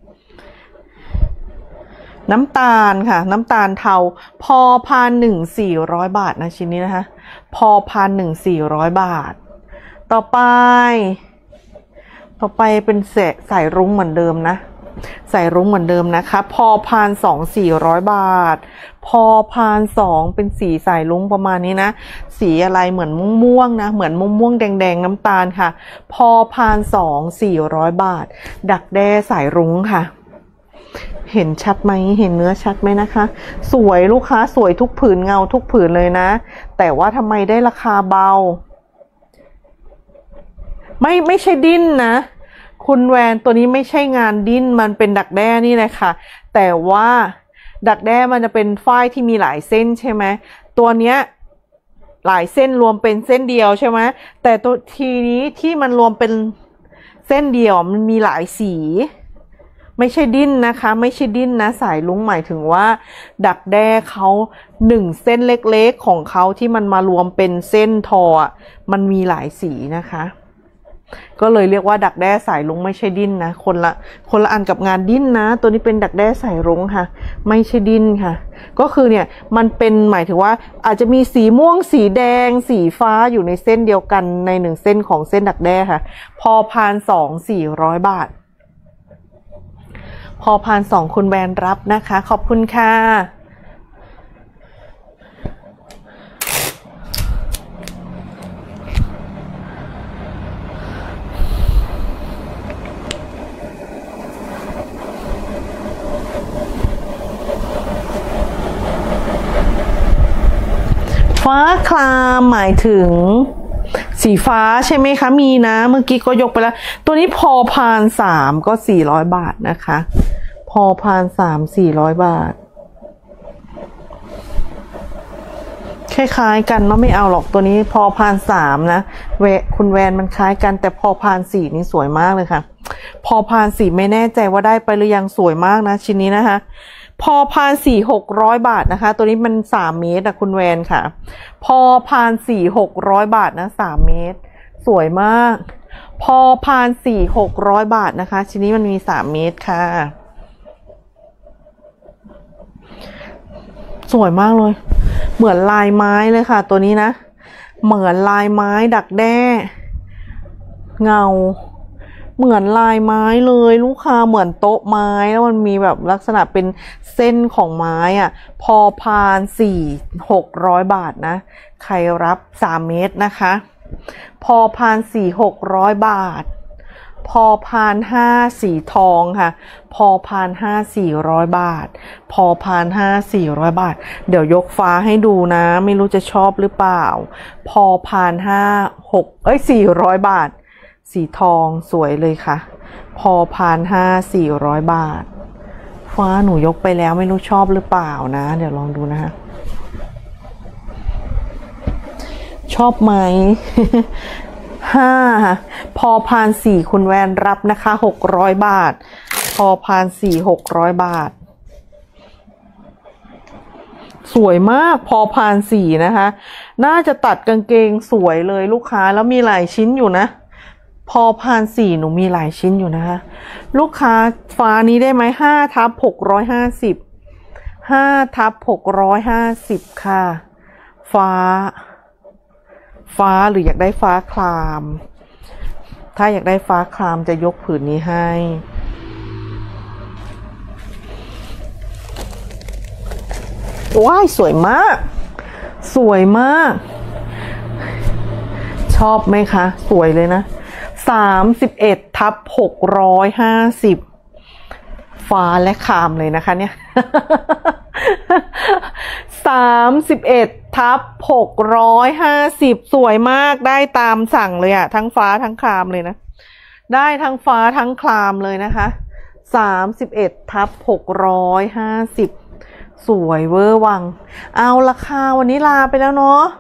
น้ำตาลค่ะน้ำตาลเทาพอพานหนึ่งสี่ร้อยบาทนะชิ้นนี้นะคะพอพานหนึ่งสี่ร้อยบาทต่อไปต่อไปเป็นเศษสายรุ้งเหมือนเดิมนะสายรุ้งเหมือนเดิมนะคะพอพานสองสี่ร้อยบาทพอพานสองเป็นสีสายรุ้งประมาณนี้นะสีอะไรเหมือนม่วงๆนะเหมือนม่วงๆแดงๆน้ำตาลค่ะพอพานสองสี่ร้อยบาทดักแด้สายรุ้งค่ะเห็นชัดไหมเห็นเนื้อชัดไหมนะคะสวยลูกค้าสวยทุกผืนเงาทุกผืนเลยนะแต่ว่าทำไมได้ราคาเบาไม่ไม่ใช่ดิ้นนะคุณแวนตัวนี้ไม่ใช่งานดิ้นมันเป็นดักแด้นี่แหละค่ะแต่ว่าดักแด้มันจะเป็นฝ้ายที่มีหลายเส้นใช่ไหมตัวเนี้ยหลายเส้นรวมเป็นเส้นเดียวใช่ไหมแต่ตัวทีนี้ที่มันรวมเป็นเส้นเดียวมันมีหลายสีไม่ใช่ดิ้นนะคะไม่ใช่ดิ้นนะสายลุ้งหมายถึงว่าดักแด้เขาหนึ่งเส้นเล็กๆของเขาที่มันมารวมเป็นเส้นทอมันมีหลายสีนะคะก็เลยเรียกว่าดักแด้สายรุ้งไม่ใช่ดิ้นนะคนละคนละอันกับงานดิ้นนะตัวนี้เป็นดักแด้สายรุ้งค่ะไม่ใช่ดิ้นค่ะก็คือเนี่ยมันเป็นหมายถึงว่าอาจจะมีสีม่วงสีแดงสีฟ้าอยู่ในเส้นเดียวกันในหนึ่งเส้นของเส้นดักแด้ค่ะพอพานสองสี่ร้อยบาทพอพานสองคุณแบรนด์รับนะคะขอบคุณค่ะฟ้าคลามหมายถึงสีฟ้าใช่ไหมคะมีนะเมื่อกี้ก็ยกไปแล้วตัวนี้พอพานสามก็สี่ร้อยบาทนะคะพอพานสามสี่ร้อยบาทคล้ายๆกันเนาะไม่เอาหรอกตัวนี้พอพานสามนะแวคุณแวนมันคล้ายกันแต่พอพานสี่นี่สวยมากเลยค่ะพอพานสี่ไม่แน่ใจว่าได้ไปหรือยังสวยมากนะชิ้นนี้นะคะพอพานสี่หกร้อยบาทนะคะตัวนี้มันสามเมตรอะคุณแวนค่ะพอพานสี่หกร้อยบาทนะสามเมตรสวยมากพอพานสี่หกร้อยบาทนะคะชิ้นนี้มันมีสามเมตรค่ะสวยมากเลยเหมือนลายไม้เลยค่ะตัวนี้นะเหมือนลายไม้ดักแด้เงาเหมือนลายไม้เลยลูกค้าเหมือนโต๊ะไม้แล้วมันมีแบบลักษณะเป็นเส้นของไม้อ่ะพอพานสี่หกร้อยบาทนะใครรับสามเมตรนะคะพอพานสี่หกร้อยบาทพอพานห้าสีทองค่ะพอพานห้าสี่ร้อยบาทพอพานห้าสี่ร้อยบาทเดี๋ยวยกฟ้าให้ดูนะไม่รู้จะชอบหรือเปล่าพอพานห้าหกเอ้ยสี่ร้อยบาทสีทองสวยเลยค่ะพอพานห้าสี่ร้อยบาทฟ้าหนูยกไปแล้วไม่รู้ชอบหรือเปล่านะเดี๋ยวลองดูนะคะชอบไหม ห้าพอพานสี่คุณแวนรับนะคะหกร้อยบาทพอพานสี่หกร้อยบาทสวยมากพอพานสี่นะคะน่าจะตัดกางเกงสวยเลยลูกค้าแล้วมีหลายชิ้นอยู่นะพอพานสี่หนูมีหลายชิ้นอยู่นะคะลูกค้าฟ้านี้ได้ไหมห้าทับหกร้อยห้าสิบห้าทับหกร้อยห้าสิบค่ะฟ้าฟ้าหรืออยากได้ฟ้าคลามถ้าอยากได้ฟ้าคลามจะยกผืนนี้ให้ว้ายสวยมากสวยมากชอบไหมคะสวยเลยนะสามสิบเอ็ดทับหกร้อยห้าสิบฟ้าและคามเลยนะคะเนี่ยสามสิบเอ็ดทับหกร้อยห้าสิบสวยมากได้ตามสั่งเลยอะทั้งฟ้าทั้งคลามเลยนะได้ทั้งฟ้าทั้งคลามเลยนะคะสามสิบเอ็ดทับหกร้อยห้าสิบสวยเวอร์วังเอาราคาวันนี้ลาไปแล้วเนาะ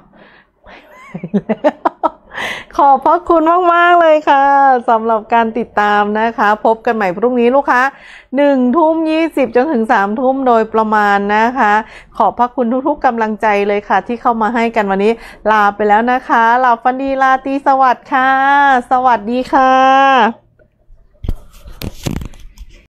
ขอบพระคุณมากๆเลยค่ะสำหรับการติดตามนะคะพบกันใหม่พรุ่งนี้ลูกค้าหนึ่งทุ่มยี่สิบจนถึงสามทุ่มโดยประมาณนะคะขอบพระคุณทุกๆกำลังใจเลยค่ะที่เข้ามาให้กันวันนี้ลาไปแล้วนะคะหลับฝันดีราตรีสวัสดิ์ค่ะสวัสดีค่ะ